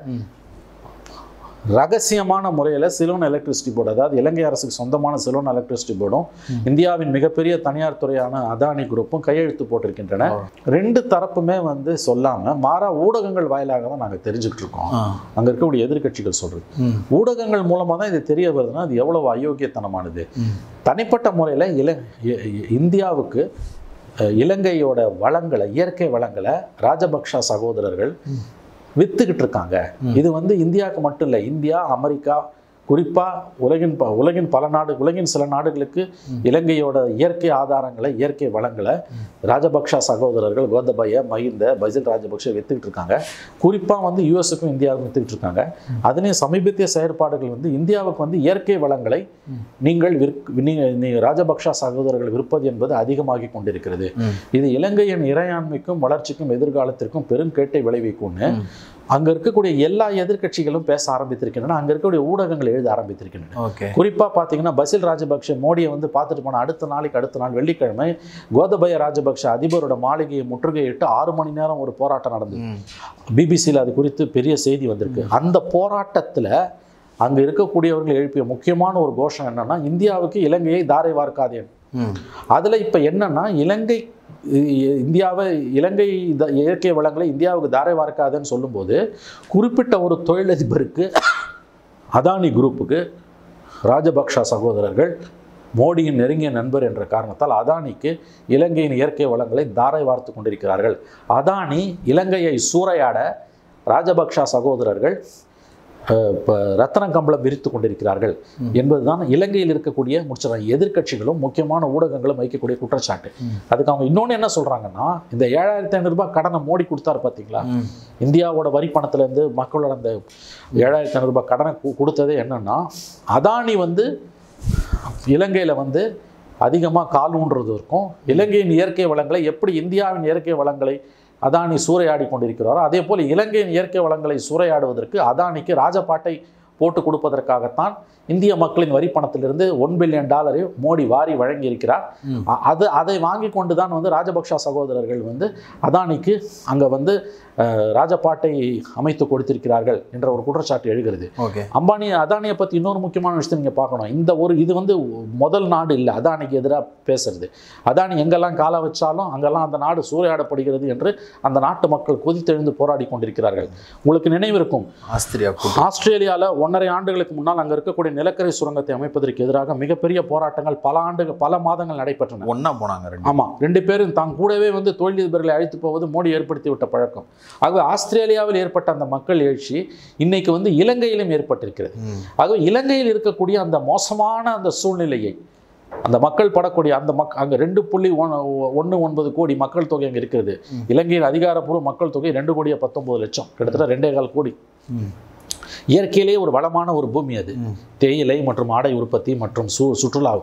ரகசியமான முறையில் சிலோன் எலக்ட்ரிசிட்டி போர்டு, அதாவது இலங்கை அரசுக்கு சொந்தமான சிலோன் எலக்ட்ரிசிட்டி போர்டும் இந்தியாவின் மிகப்பெரிய தனியார் துறையான அதானி குரூப்பும் கையெழுத்து போட்டிருக்கின்றன. ரெண்டு தரப்புமே வந்து சொல்லாமல் மாறா ஊடகங்கள் வாயிலாக தான் நாங்கள் தெரிஞ்சுக்கிட்டு இருக்கோம். அங்கே இருக்கக்கூடிய எதிர்கட்சிகள் சொல்றது ஊடகங்கள் மூலமாக தான் இது தெரிய வருதுன்னா அது எவ்வளவு அயோக்கியத்தனமானது. தனிப்பட்ட முறையில் இல இந்தியாவுக்கு இலங்கையோட வளங்களை, இயற்கை வளங்களை ராஜபக்ஷ சகோதரர்கள் வித்துக்கிட்டு இருக்காங்க. இது வந்து இந்தியாவுக்கு மட்டும் இல்லை, இந்தியா, அமெரிக்கா, குறிப்பாக உலகின் ப உலகின் பல நாடு உலகின் சில நாடுகளுக்கு இலங்கையோட இயற்கை ஆதாரங்களை, இயற்கை வளங்களை ராஜபக்ஷ சகோதரர்கள் கோதபய, மஹிந்த, பசில் ராஜபக்ஷ வித்துக்கிட்டு இருக்காங்க. குறிப்பாக வந்து யூஎஸுக்கும் இந்தியாவுக்கும் வித்துக்கிட்டு இருக்காங்க. அதுலேயும் சமீபத்திய செயற்பாடுகள் வந்து இந்தியாவுக்கு வந்து இயற்கை வளங்களை நீங்கள் விற்க நீங்கள் ராஜபக்ஷ சகோதரர்கள் விற்பது என்பது அதிகமாகி கொண்டிருக்கிறது. இது இலங்கையின் இறையாண்மைக்கும் வளர்ச்சிக்கும் எதிர்காலத்திற்கும் பெரும் கேட்டை விளைவிக்கும்னு அங்கே இருக்கக்கூடிய எல்லா எதிர்கட்சிகளும் பேச ஆரம்பித்திருக்கின்றன. அங்கே இருக்கக்கூடிய ஊடகங்கள் எழுத ஆரம்பித்திருக்கின்றன. குறிப்பாக பார்த்தீங்கன்னா பசில் ராஜபக்ஷ மோடியை வந்து பார்த்துட்டு போன அடுத்த நாளைக்கு அடுத்த நாள் வெள்ளிக்கிழமை கோதபய ராஜபக்ஷ அதிபரோட மாளிகையை முற்றுகையிட்டு ஆறு மணி நேரம் ஒரு போராட்டம் நடந்தது. பிபிசியில் அது குறித்து பெரிய செய்தி வந்திருக்கு. அந்த போராட்டத்தில் அங்கே இருக்கக்கூடியவர்கள் எழுப்பிய முக்கியமான ஒரு கோஷம் என்னன்னா, இந்தியாவுக்கு இலங்கையை தாரை வார்க்காதேன். அதில் இப்போ என்னன்னா, இலங்கை இந்தியாவை இலங்கை இயற்கை வளங்களை இந்தியாவுக்கு தாரை வார்க்காதுன்னு சொல்லும்போது குறிப்பிட்ட ஒரு தொழிலதிபருக்கு, அதானி குரூப்புக்கு ராஜபக்ஷ சகோதரர்கள் மோடியின் நெருங்கிய நண்பர் என்ற காரணத்தால் அதானிக்கு இலங்கையின் இயற்கை வளங்களை தாரை வார்த்து கொண்டிருக்கிறார்கள். அதானி இலங்கையை சூறையாட ராஜபக்ஷ சகோதரர்கள் இப்போ ரத்தன கம்பளம் விரித்து கொண்டிருக்கிறார்கள் என்பதுதான் இலங்கையில் இருக்கக்கூடிய முடிச்ச எதிர்கட்சிகளும் முக்கியமான ஊடகங்களும் வைக்கக்கூடிய குற்றச்சாட்டு. அதுக்கு அவங்க இன்னொன்று என்ன சொல்றாங்கன்னா, இந்த ஏழாயிரத்தி ஐநூறு ரூபாய் கடனை மோடி கொடுத்தாரு பார்த்தீங்களா, இந்தியாவோட வரி பணத்திலேருந்து மக்களோட அந்த ஏழாயிரத்தி ஐநூறு ரூபாய் கடனை கொடுத்ததே என்னன்னா, அதானி வந்து இலங்கையில் வந்து அதிகமாக கால் ஊன்றுவதற்கும் இலங்கையின் இயற்கை வளங்களை எப்படி இந்தியாவின் இயற்கை வளங்களை அதானி சூறையாடி கொண்டிருக்கிறாரோ அதே போல் இலங்கையின் இயற்கை வளங்களை சூறையாடுவதற்கு அதானிக்கு ராஜபாட்டை போட்டு கொடுப்பதற்காகத்தான் இந்திய மக்களின் வரி பணத்திலிருந்து ஒன் பில்லியன் டாலரை மோடி வாரி வழங்கி இருக்கிறார். அது அதை வாங்கி கொண்டு தான் வந்து ராஜபக்ஷ சகோதரர்கள் வந்து அதானிக்கு அங்கே வந்து ராஜபாட்டை அமைத்து கொடுத்திருக்கிறார்கள் என்ற ஒரு குற்றச்சாட்டு எழுகிறது. அம்பானி அதானியை பற்றி இன்னொரு முக்கியமான விஷயத்தை நீங்கள் பார்க்கணும். இந்த ஒரு இது வந்து முதல் நாடு இல்லை அதானிக்கு எதிராக பேசுறது. அதானி எங்கெல்லாம் கால வச்சாலும் அங்கெல்லாம் அந்த நாடு சூறையாடப்படுகிறது என்று அந்த நாட்டு மக்கள் கொதித்தெழுந்து போராடி கொண்டிருக்கிறார்கள். உங்களுக்கு நினைவு இருக்கும், ஆஸ்திரேலியாவில் ஒன்றரை ஆண்டுகளுக்கு முன்னால் அங்கே இருக்கக்கூடிய நிலக்கரி சுரங்கத்தை அமைப்பதற்கு எதிராக மிகப்பெரிய போராட்டங்கள் பல ஆண்டுகள் பல மாதங்கள் நடைபெற்றன. ஒன்றா போனாங்க. ஆமாம், ரெண்டு பேரும் தான் கூடவே வந்து தொழிலதிபர்களை அழைத்து போவது மோடி ஏற்படுத்தி விட்ட பழக்கம். ஆகவே ஆஸ்திரேலியாவில் ஏற்பட்ட அந்த மக்கள் எழுச்சி இன்னைக்கு வந்து இலங்கையிலும் ஏற்பட்டிருக்கிறது. ஆகவே இலங்கையில் இருக்கக்கூடிய அந்த மோசமான அந்த சூழ்நிலையை அந்த மக்கள் படக்கூடிய அந்த மக் அங்கே ரெண்டு புள்ளி ஒன் ஒன்று ஒன்பது கோடி மக்கள் தொகை அங்கே இருக்கிறது. இலங்கையின் அதிகாரப்பூர்வ மக்கள் தொகை ரெண்டு கோடியே பத்தொன்பது லட்சம், கிட்டத்தட்ட ரெண்டே கால் கோடி. இயற்கையிலேயே ஒரு வளமான ஒரு பூமி அது. தேயிலை மற்றும் ஆடை உற்பத்தி மற்றும் சு சுற்றுலா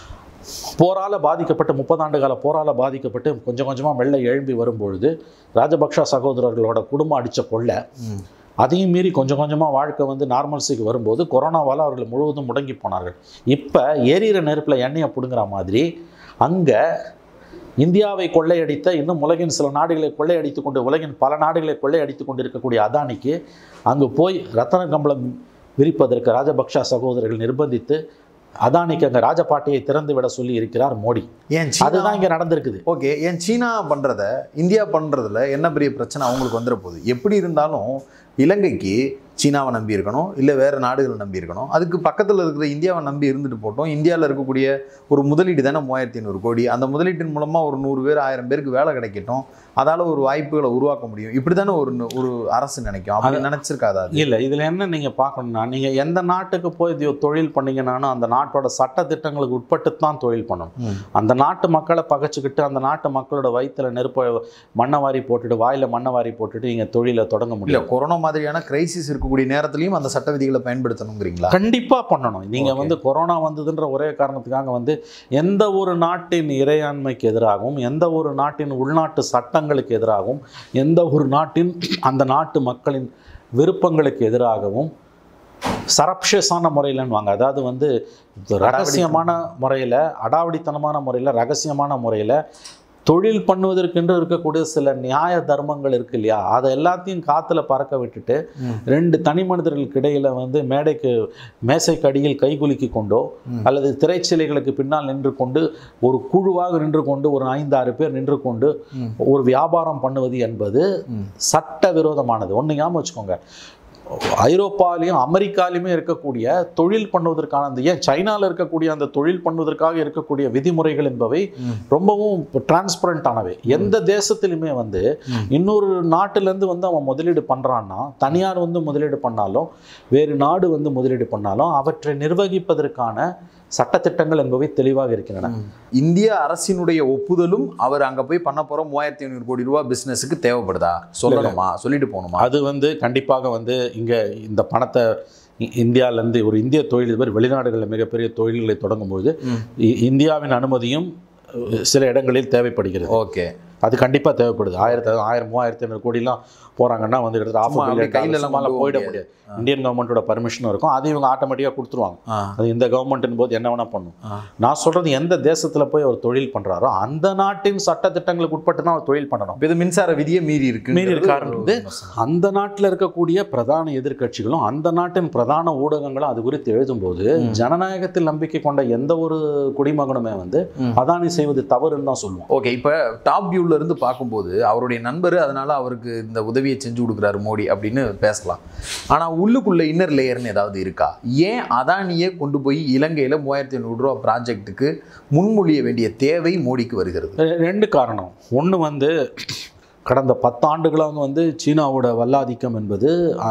போரால் பாதிக்கப்பட்டு முப்பது ஆண்டு கால போரால் பாதிக்கப்பட்டு கொஞ்சம் கொஞ்சமாக மெல்ல எழும்பி வரும்பொழுது ராஜபக்ஷ சகோதரர்களோட குடும்பம் அடித்த கொள்ளை, அதையும் மீறி கொஞ்சம் கொஞ்சமாக வாழ்க்கை வந்து நார்மல்ஸுக்கு வரும்போது கொரோனாவால் அவர்கள் முழுவதும் முடங்கி போனார்கள். இப்போ எரியிற நெருப்பில் எண்ணெயை பிடுங்குற மாதிரி அங்கே இந்தியாவை கொள்ளையடித்த, இன்னும் உலகின் சில நாடுகளை கொள்ளையடித்து கொண்டு உலகின் பல நாடுகளை கொள்ளையடித்து கொண்டு இருக்கக்கூடிய அதானிக்கு அங்கு போய் ரத்தன கம்பளம் விரிப்பதற்கு ராஜபக்ஷ சகோதரர்கள் நிர்பந்தித்து அதானிக்கு அங்கே ராஜபாட்டையை திறந்து விட சொல்லி இருக்கிறார் மோடி. ஏன் அதுதான் இங்கே நடந்திருக்குது. ஓகே, ஏன் சீனா பண்ணுறத இந்தியா பண்ணுறதுல என்ன பெரிய பிரச்சனை அவங்களுக்கு வந்துட போகுது? எப்படி இருந்தாலும் இலங்கைக்கு சீனாவை நம்பி இருக்கணும், இல்லை வேறு நாடுகளை நம்பி இருக்கணும். அதுக்கு பக்கத்தில் இருக்கிற இந்தியாவை நம்பி இருந்துட்டு போட்டோம். இந்தியாவில் இருக்கக்கூடிய ஒரு முதலீடு தானே மூவாயிரத்தி ஐநூறு கோடி. அந்த முதலீட்டின் மூலமாக ஒரு நூறு பேர் ஆயிரம் பேருக்கு வேலை கிடைக்கட்டும், அதால் ஒரு வாய்ப்புகளை உருவாக்க முடியும். இப்படி தானே ஒரு ஒரு அரசு நினைக்கும். அப்படி நினச்சிருக்காதா? இல்லை, இதில் என்ன நீங்கள் பார்க்கணும்னா, நீங்கள் எந்த நாட்டுக்கு போய் தொழில் பண்ணீங்கன்னாலும் அந்த நாட்டோட சட்ட திட்டங்களுக்கு உட்பட்டு தான் தொழில் பண்ணணும். அந்த நாட்டு மக்களை பகைச்சிக்கிட்டு அந்த நாட்டு மக்களோட வயிற்றுல நெருப்ப மண்ணை வாரி போட்டுட்டு வாயில் மண்ணை வாரி போட்டுட்டு நீங்கள் தொழிலை தொடங்க முடியும். கொரோனா மாதிரியான கிரைசிஸ் இருக்கக்கூடிய நேரத்திலையும் அந்த சட்ட விதிகளை பயன்படுத்தணுங்கிறீங்களா? கண்டிப்பாக பண்ணணும். நீங்கள் வந்து கொரோனா வந்ததுன்ற ஒரே காரணத்துக்காக வந்து எந்த ஒரு நாட்டின் இறையாண்மைக்கு எதிராகவும், எந்த ஒரு நாட்டின் உள்நாட்டு சட்டங்களுக்கு எதிராகவும், எந்த ஒரு நாட்டின் அந்த நாட்டு மக்களின் விருப்பங்களுக்கு எதிராகவும் சரப்ஷஸான முறையிலன்னு வாங்க, அதாவது வந்து ரகசியமான முறையில், அடாவடித்தனமான முறையில், ரகசியமான முறையில் தொழில் பண்ணுவதற்கென்று இருக்கக்கூடிய சில நியாய தர்மங்கள் இருக்கு இல்லையா, அதை எல்லாத்தையும் காற்றுல பறக்க விட்டுட்டு ரெண்டு தனி மனிதர்களுக்கு இடையில் வந்து மேடைக்கு மேசைக்கு அடியில் கைகுலுக்கி கொண்டோ அல்லது திரைச்சிலைகளுக்கு பின்னால் நின்று கொண்டு ஒரு குழுவாக நின்று கொண்டு ஒரு ஐந்து ஆறு பேர் நின்று கொண்டு ஒரு வியாபாரம் பண்ணுவது என்பது சட்ட விரோதமானது. ஒன்று ஞாபகம் வச்சுக்கோங்க, ஐரோப்பாலையும் அமெரிக்காலையுமே இருக்கக்கூடிய தொழில் பண்ணுவதற்கான அந்த ஏன் சைனாவில் இருக்கக்கூடிய அந்த தொழில் பண்ணுவதற்காக இருக்கக்கூடிய விதிமுறைகள் என்பவை ரொம்பவும் டிரான்ஸ்பரண்டானவை. எந்த தேசத்திலுமே வந்து இன்னொரு நாட்டிலேருந்து வந்து அவன் முதலீடு பண்ணுறான்னா, தனியார் வந்து முதலீடு பண்ணாலும் வேறு நாடு வந்து முதலீடு பண்ணாலும் அவற்றை நிர்வகிப்பதற்கான சட்டத்திட்டங்கள் என்பவை தெளிவாக இருக்கின்றன. இந்திய அரசினுடைய ஒப்புதலும் அவர் அங்கே போய் பண்ண போகிற மூவாயிரத்தி ஐநூறு கோடி ரூபாய் பிஸ்னஸுக்கு தேவைப்படுதா? சொல்லணுமா, சொல்லிட்டு போகணுமா? அது வந்து கண்டிப்பாக வந்து இங்கே இந்த பணத்தை இந்தியாவிலேருந்து ஒரு இந்திய தொழிலதிபர் வெளிநாடுகளில் மிகப்பெரிய தொழில்களை தொடங்கும்போது இந்தியாவின் அனுமதியும் சில இடங்களில் தேவைப்படுகிறது. ஓகே, அது கண்டிப்பாக தேவைப்படுது. ஆயிரத்தி ஆயிரம் மூவாயிரத்தி ஐநூறு கோடிலாம் போகிறாங்கன்னா வந்து கிட்டத்தட்ட ஆஃப் மில்லியன் கையிலலாம் போயிட முடியாது. இந்தியன் கவர்மெண்ட்டோட பர்மிஷனும் இருக்கும், அது இவங்க ஆட்டோமேட்டிக்காக கொடுத்துருவாங்க. அது இந்த கவர்மெண்ட்டின் போது என்ன வேணால் பண்ணும். நான் சொல்கிறது, எந்த தேசத்தில் போய் அவர் தொழில் பண்ணுறாரோ அந்த நாட்டின் சட்டத்திட்டங்களுக்கு உட்பட்டு தான் அவர் தொழில் பண்ணணும். இது மின்சார விதியை மீறி இருக்கு மீறி இருக்காரு. அந்த நாட்டில் இருக்கக்கூடிய பிரதான எதிர்கட்சிகளும் அந்த நாட்டின் பிரதான ஊடகங்களும் அது குறித்து எழுதும்போது ஜனநாயகத்தில் நம்பிக்கை கொண்ட எந்த ஒரு குடிமகனுமே வந்து அதானி செய்வது தவறுன்னு தான் சொல்லுவோம். ஓகே, இப்போ டாப் வியூவில் இருந்து பார்க்கும்போது அவருடைய நண்பர், அதனால அவருக்கு இந்த உதவியை செஞ்சு கொடுக்குறாரு மோடி அப்படின்னு பேசலாம். ஆனால் உள்ளுக்குள்ள இன்னர் லேயர்னு ஏதாவது இருக்கா? ஏன் அதானியை கொண்டு போய் இலங்கையில் மூவாயிரத்தி ஐநூறு ரூபா ப்ராஜெக்டுக்கு முன்மொழிய வேண்டிய தேவை மோடிக்கு வருகிறது? ரெண்டு காரணம். ஒன்று வந்து கடந்த பத்தாண்டுகளாக வந்து சீனாவோட வல்லாதிக்கம் என்பது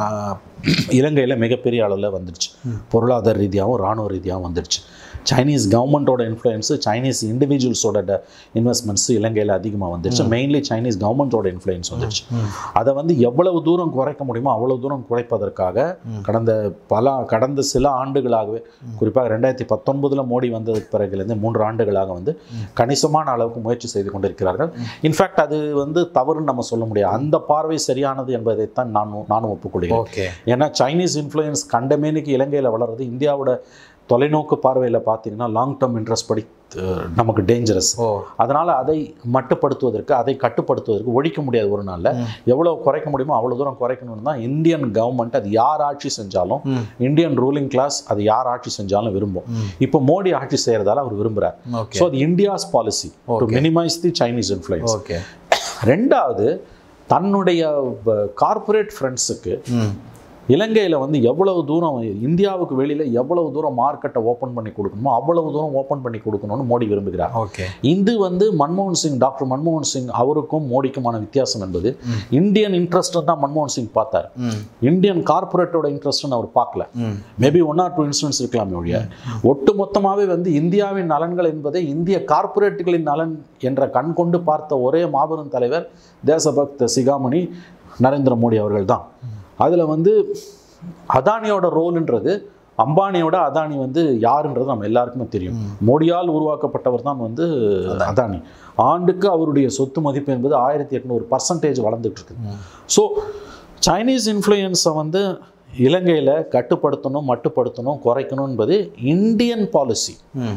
இலங்கையில் மிகப்பெரிய அளவில் வந்துடுச்சு. பொருளாதார ரீதியாகவும் இராணுவ ரீதியாகவும் வந்துடுச்சு. சைனீஸ் கவர்மெண்ட்டோட இன்ஃப்ளூயன்ஸு, சைனீஸ் இண்டிவிஜுவல்ஸோட இன்வெஸ்ட்மெண்ட்ஸு இலங்கையில் அதிகமாக வந்துடுச்சு. மெயின்லி சைனீஸ் கவர்மெண்ட்டோட இன்ஃப்ளூயன்ஸ் வந்துடுச்சு. அதை வந்து எவ்வளவு தூரம் குறைக்க முடியுமோ அவ்வளோ தூரம் குறைப்பதற்காக கடந்த பல கடந்த சில ஆண்டுகளாகவே, குறிப்பாக ரெண்டாயிரத்தி பத்தொன்பதில் மோடி வந்ததுக்கு பிறகுலேருந்து மூன்று ஆண்டுகளாக வந்து கணிசமான அளவுக்கு முயற்சி செய்து கொண்டிருக்கிறார்கள். இன்ஃபேக்ட் அது வந்து தவறுன்னு நம்ம சொல்ல முடியாது. அந்த பார்வை சரியானது என்பதைத்தான் நான் நானும் ஒப்புக்கொள்கிறேன். ஏன்னா சைனீஸ் இன்ஃப்ளூயன்ஸ் கண்டமேனிக்கு இலங்கையில் வளர்றது இந்தியாவோட தொலைநோக்கு பார்வையில் பார்த்தீங்கன்னா லாங் டேர்ம் இன்ட்ரெஸ்ட் படி நமக்கு டேஞ்சரஸ். அதனால் அதை மட்டுப்படுத்துவதற்கு, அதை கட்டுப்படுத்துவதற்கு ஒழிக்க முடியாது ஒரு நாளில். எவ்வளோ குறைக்க முடியுமோ அவ்வளோ தூரம் குறைக்கணும்னு தான் இந்தியன் கவர்மெண்ட் அது யார் ஆட்சி செஞ்சாலும், இந்தியன் ரூலிங் கிளாஸ் அது யார் ஆட்சி செஞ்சாலும் விரும்பும். இப்போ மோடி ஆட்சி செய்கிறதால அவர் விரும்புகிறார். ஸோ அது India's policy to minimize the Chinese influence. ரெண்டாவது, தன்னுடைய கார்பரேட் ஃப்ரெண்ட்ஸுக்கு இலங்கையில் வந்து எவ்வளவு தூரம் இந்தியாவுக்கு வெளியில் எவ்வளவு தூரம் மார்க்கெட்டை ஓப்பன் பண்ணி கொடுக்கணுமோ அவ்வளவு தூரம் ஓப்பன் பண்ணி கொடுக்கணும்னு மோடி விரும்புகிறார். ஓகே, இது வந்து மன்மோகன் சிங், டாக்டர் மன்மோகன் சிங் அவருக்கும் மோடிக்குமான வித்தியாசம் என்பது இந்தியன் இன்ட்ரெஸ்ட் தான் மன்மோகன் சிங் பார்த்தார். இந்தியன் கார்பரேட்டோட இன்ட்ரெஸ்ட்னு அவர் பார்க்கல. Maybe one or two incidents இருக்கலாமே ஒழிய ஒட்டு மொத்தமாகவே வந்து இந்தியாவின் நலன்கள் என்பதை இந்திய கார்பரேட்டுகளின் நலன் என்ற கண் கொண்டு பார்த்த ஒரே மாபெரும் தலைவர் தேசபக்த சிகாமணி நரேந்திர மோடி அவர்கள் தான். அதில் வந்து அதானியோட ரோல்ன்றது அம்பானியோட அதானி வந்து யாருன்றது நம்ம எல்லாருக்குமே தெரியும். மோடியால் உருவாக்கப்பட்டவர் தான் வந்து அதானி. ஆண்டுக்கு அவருடைய சொத்து மதிப்பு என்பது ஆயிரத்தி எட்நூறு பர்சன்டேஜ் வளர்ந்துட்டு இருக்கு. ஸோ சைனீஸ் இன்ஃப்ளூயன்ஸை வந்து இலங்கையில் கட்டுப்படுத்தணும், மட்டுப்படுத்தணும், குறைக்கணும் என்பது இந்தியன் பாலிசி.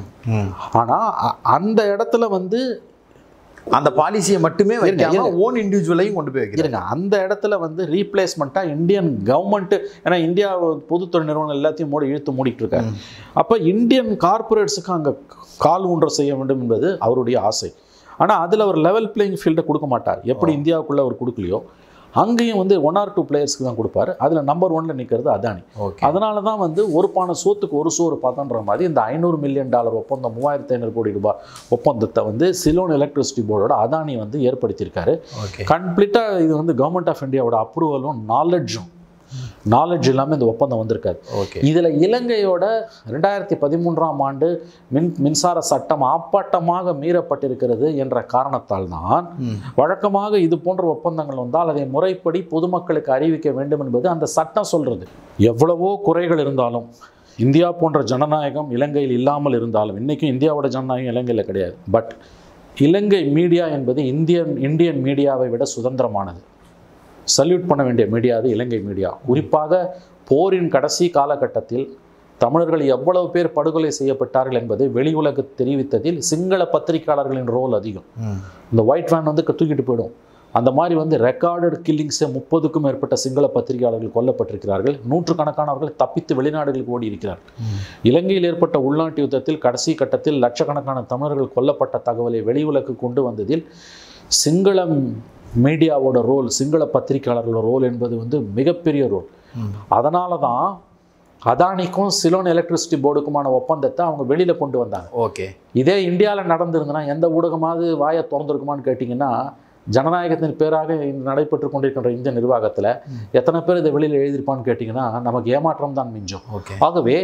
ஆனால் அந்த இடத்துல வந்து அந்த பாலிசியை மட்டுமே வைக்காம ஓன் இண்டிவிஜுவலையும் கொண்டு போய் வைக்கிறாங்க. அந்த இடத்துல வந்து ரீப்ளேஸ்மெண்ட்டாக இந்தியன் கவர்மெண்ட்டு, ஏன்னா இந்தியா பொதுத்துறை நிறுவனம் எல்லாத்தையும் மூடி இழுத்து மூடிட்டு இருக்காரு. அப்போ இந்தியன் கார்பரேட்ஸுக்கு அங்கே கால் ஊன்ற செய்ய வேண்டும் என்பது அவருடைய ஆசை. ஆனால் அதில் அவர் லெவல் பிளேயிங் ஃபீல்டை கொடுக்க மாட்டார். எப்படி இந்தியாவுக்குள்ளே அவர் கொடுக்கலையோ அங்கேயும் வந்து ஒன் ஆர் டூ பிளேயர்ஸ்க்கு தான் கொடுப்பாரு. அதில் நம்பர் ஒன்ல நிற்கிறது அதானி. அதனால தான் வந்து ஒரு பானை சோத்துக்கு ஒரு சோறு பார்த்தான்ற மாதிரி இந்த ஐநூறு மில்லியன் டாலர் ஒப்பந்தம், மூவாயிரத்தி ஐநூறு கோடி ரூபாய் ஒப்பந்தத்தை வந்து சிலோன் எலக்ட்ரிசிட்டி போர்டோட அதானி வந்து ஏற்படுத்தியிருக்காரு. கம்ப்ளீட்டாக இது வந்து கவர்மெண்ட் ஆஃப் இந்தியாவோட அப்ரூவலும் நாலெட்ஜும் நாலேஜ் இல்லாமல் இந்த ஒப்பந்தம் வந்திருக்காது. ஓகே, இதில் இலங்கையோட ரெண்டாயிரத்தி பதிமூன்றாம் ஆண்டு மின் மின்சார சட்டம் ஆப்பாட்டமாக மீறப்பட்டிருக்கிறது என்ற காரணத்தால் தான் வழக்கமாக இது போன்ற ஒப்பந்தங்கள் வந்தால் அதை முறைப்படி பொதுமக்களுக்கு அறிவிக்க வேண்டும் என்பது அந்த சட்டம் சொல்றது. எவ்வளவோ குறைகள் இருந்தாலும், இந்தியா போன்ற ஜனநாயகம் இலங்கையில் இல்லாமல் இருந்தாலும், இன்றைக்கும் இந்தியாவோட ஜனநாயகம் இலங்கையில் கிடையாது. பட் இலங்கை மீடியா என்பது இந்தியன் இந்தியன் மீடியாவை விட சுதந்திரமானது. சல்யூட் பண்ண வேண்டிய மீடியா அது இலங்கை மீடியா. குறிப்பாக போரின் கடைசி காலகட்டத்தில் தமிழர்கள் எவ்வளவு பேர் படுகொலை செய்யப்பட்டார்கள் என்பதை வெளி உலகு தெரிவித்ததில் சிங்கள பத்திரிகையாளர்களின் ரோல் அதிகம். இந்த ஒயிட் வேன் வந்து தூக்கிட்டு போயிடும். அந்த மாதிரி வந்து ரெக்கார்டட் கில்லிங்ஸை முப்பதுக்கும் மேற்பட்ட சிங்கள பத்திரிகையாளர்கள் கொல்லப்பட்டிருக்கிறார்கள். நூற்றுக்கணக்கானவர்கள் தப்பித்து வெளிநாடுகளுக்கு ஓடி இருக்கிறார்கள். இலங்கையில் ஏற்பட்ட உள்நாட்டு யுத்தத்தில் கடைசி கட்டத்தில் லட்சக்கணக்கான தமிழர்கள் கொல்லப்பட்ட தகவலை வெளி உலகு கொண்டு வந்ததில் சிங்களம் மீடியாவோட ரோல், சிங்கள பத்திரிகையாளர்களோட ரோல் என்பது வந்து மிகப்பெரிய ரோல். அதனால தான் அதானிக்கும் சிலோன் எலக்ட்ரிசிட்டி போர்டுக்குமான ஒப்பந்தத்தை அவங்க வெளியில் கொண்டு வந்தாங்க. ஓகே, இதே இந்தியாவில் நடந்திருந்ததுன்னா எந்த ஊடகமாவது வாயை திறந்துருக்குமான்னு கேட்டிங்கன்னா, ஜனநாயகத்தின் பேராக நடைபெற்று கொண்டிருக்கின்ற இந்த நிர்வாகத்தில் எத்தனை பேர் இதை வெளியில் எழுதியிருப்பான்னு கேட்டிங்கன்னா நமக்கு ஏமாற்றம் தான் மிஞ்சும். ஆகவே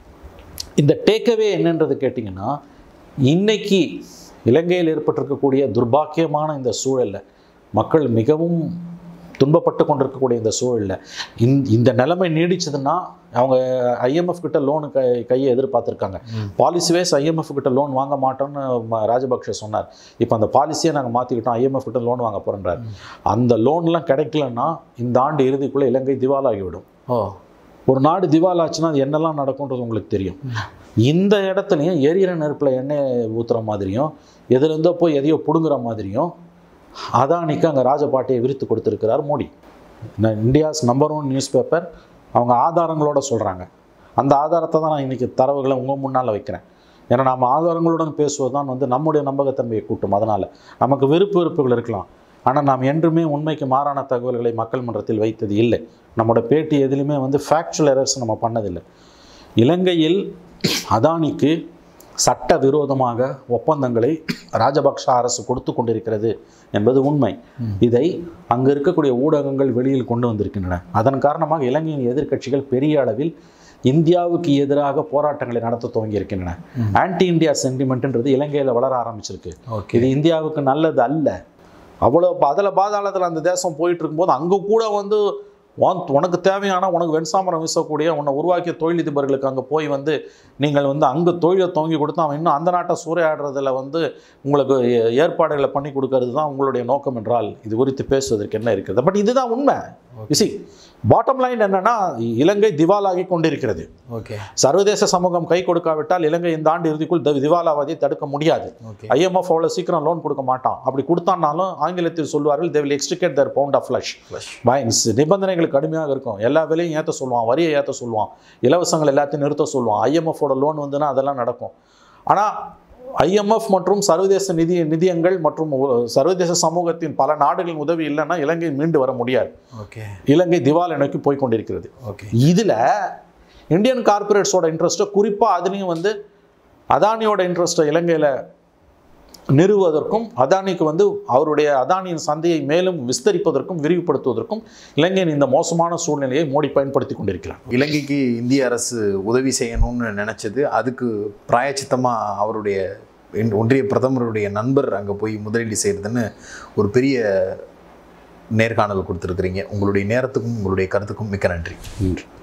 இந்த டேக்அவே என்னன்றது கேட்டிங்கன்னா, இன்னைக்கு இலங்கையில் ஏற்பட்டிருக்கக்கூடிய துர்பாக்கியமான இந்த சூழலில் மக்கள் மிகவும் துன்பப்பட்டு கொண்டிருக்கக்கூடிய இந்த சூழலில் இந்த இந்த நிலைமை நீடிச்சதுன்னா அவங்க ஐஎம்எஃப் கிட்ட லோனு கை கையை எதிர்பார்த்துருக்காங்க. பாலிசி வைஸ் ஐஎம்எஃப் கிட்ட லோன் வாங்க மாட்டோம்னு ராஜபக்ஷ சொன்னார். இப்போ அந்த பாலிசியை நாங்கள் மாற்றிக்கிட்டோம், ஐஎம்எஃப் கிட்ட லோன் வாங்க போகிறேன்றார். அந்த லோன்லாம் கிடைக்கலன்னா இந்த ஆண்டு இறுதிக்குள்ளே இலங்கை திவாலாகிவிடும். ஓ, ஒரு நாடு திவாலாச்சுன்னா அது என்னெல்லாம் நடக்கும்ன்றது உங்களுக்கு தெரியும். இந்த இடத்துலையும் எரியிற நெருப்பில் எண்ணெய் ஊற்றுற மாதிரியும் எதுலேருந்தோ போய் எதையோ பிடுங்குற மாதிரியும் அதானிக்கு அங்கே ராஜபாட்டையை விரித்து கொடுத்துருக்கிறார் Modi. India's number one newspaper அவங்க ஆதாரங்களோட சொல்கிறாங்க. அந்த ஆதாரத்தை தான் நான் இன்றைக்கி தரவுகளை உங்கள் முன்னால் வைக்கிறேன். ஏன்னா நம்ம ஆதாரங்களுடன் பேசுவது தான் வந்து நம்முடைய நம்பகத்தன்மையை கூட்டும். அதனால் நமக்கு விருப்பு வெறுப்புகள் இருக்கலாம், ஆனால் நாம் என்றுமே உண்மைக்கு மாறான தகவல்களை மக்கள் மன்றத்தில் வைத்தது இல்லை. நம்மளோட பேட்டி எதுலையுமே வந்து ஃபேக்சுவல் எரர்ஸ் நம்ம பண்ணதில்லை. இலங்கையில் அதானிக்கு சட்ட விரோதமாக ஒப்பந்தங்களை ராஜபக்ஷ அரசு கொடுத்து கொண்டிருக்கிறது என்பது உண்மை. இதை அங்கு இருக்கக்கூடிய ஊடகங்கள் வெளியில் கொண்டு வந்திருக்கின்றன. அதன் காரணமாக இலங்கையின் எதிர்க்கட்சிகள் பெரிய அளவில் இந்தியாவுக்கு எதிராக போராட்டங்களை நடத்த துவங்கி இருக்கின்றன. ஆன்டி இந்தியா சென்டிமெண்ட்ன்றது இலங்கையில் வளர ஆரம்பிச்சிருக்கு. இது இந்தியாவுக்கு நல்லது அல்ல. அவ்வளோ அதில் பாதாளத்தில் அந்த தேசம் போயிட்டு இருக்கும்போது அங்கே கூட வந்து உனக்கு தேவையான உனக்கு வெண்சாமரம் வீசக்கூடிய உன்னை உருவாக்கிய தொழிலதிபர்களுக்கு அங்கே போய் வந்து நீங்கள் வந்து அங்கே தொழிலை துவங்கி கொடுத்து அவன் இன்னும் அந்த நாட்டை சூறையாடுறதுல வந்து உங்களுக்கு ஏற்பாடுகளை பண்ணி கொடுக்கறது தான் உங்களுடைய நோக்கம் என்றால் இது குறித்து பேசுவதற்கு என்ன இருக்கிறது? பட் இதுதான் உண்மை. சி பாட்டம் லைன் என்னன்னா, இலங்கை திவாலாகி கொண்டிருக்கிறது. ஓகே, சர்வதேச சமூகம் கை கொடுக்காவிட்டால் இலங்கை இந்த ஆண்டு இறுதிக்குள் திவாலாவதியை தடுக்க முடியாது. ஐஎம்எஃப் அவ்வளோ சீக்கிரம் லோன் கொடுக்க மாட்டான். அப்படி கொடுத்தான்னாலும் ஆங்கிலத்தில் சொல்வார்கள் they will extricate their pound of flesh. நிபந்தனைகள் கடுமையாக இருக்கும். எல்லா விலையும் ஏற்ற சொல்லுவான், வரியை ஏற்ற சொல்லுவான், இலவசங்கள் எல்லாத்தையும் நிறுத்த சொல்லுவான். ஐஎம்எஃபோட லோன் வந்துன்னா அதெல்லாம் நடக்கும். ஆனால் ஐஎம்எஃப் மற்றும் சர்வதேச நிதி நிதியங்கள் மற்றும் சர்வதேச சமூகத்தின் பல நாடுகளின் உதவி இல்லைன்னா இலங்கை மீண்டு வர முடியாது. ஓகே, இலங்கை திவாலை நோக்கி போய் கொண்டிருக்கிறது. ஓகே, இதில் இந்தியன் கார்பரேட்ஸோட இன்ட்ரெஸ்ட்டை, குறிப்பாக அதுலேயும் வந்து அதானியோட இன்ட்ரெஸ்ட்டை இலங்கையில் நிறுவுவதற்கும் அதானிக்கு வந்து அவருடைய அதானியின் சந்தையை மேலும் விஸ்தரிப்பதற்கும் விரிவுபடுத்துவதற்கும் இலங்கையின் இந்த மோசமான சூழ்நிலையை மோடி பயன்படுத்தி கொண்டிருக்கிறார். இலங்கைக்கு இந்திய அரசு உதவி செய்யணும்னு நினச்சது, அதுக்கு பிராயச்சித்தமாக அவருடைய ஒன்றிய பிரதமருடைய நண்பர் அங்கே போய் முதலீடு செய்கிறதுன்னு ஒரு பெரிய நேர்காணல் கொடுத்துருக்குறீங்க. உங்களுடைய நேரத்துக்கும் உங்களுடைய கருத்துக்கும் மிக்க நன்றி. நன்றி.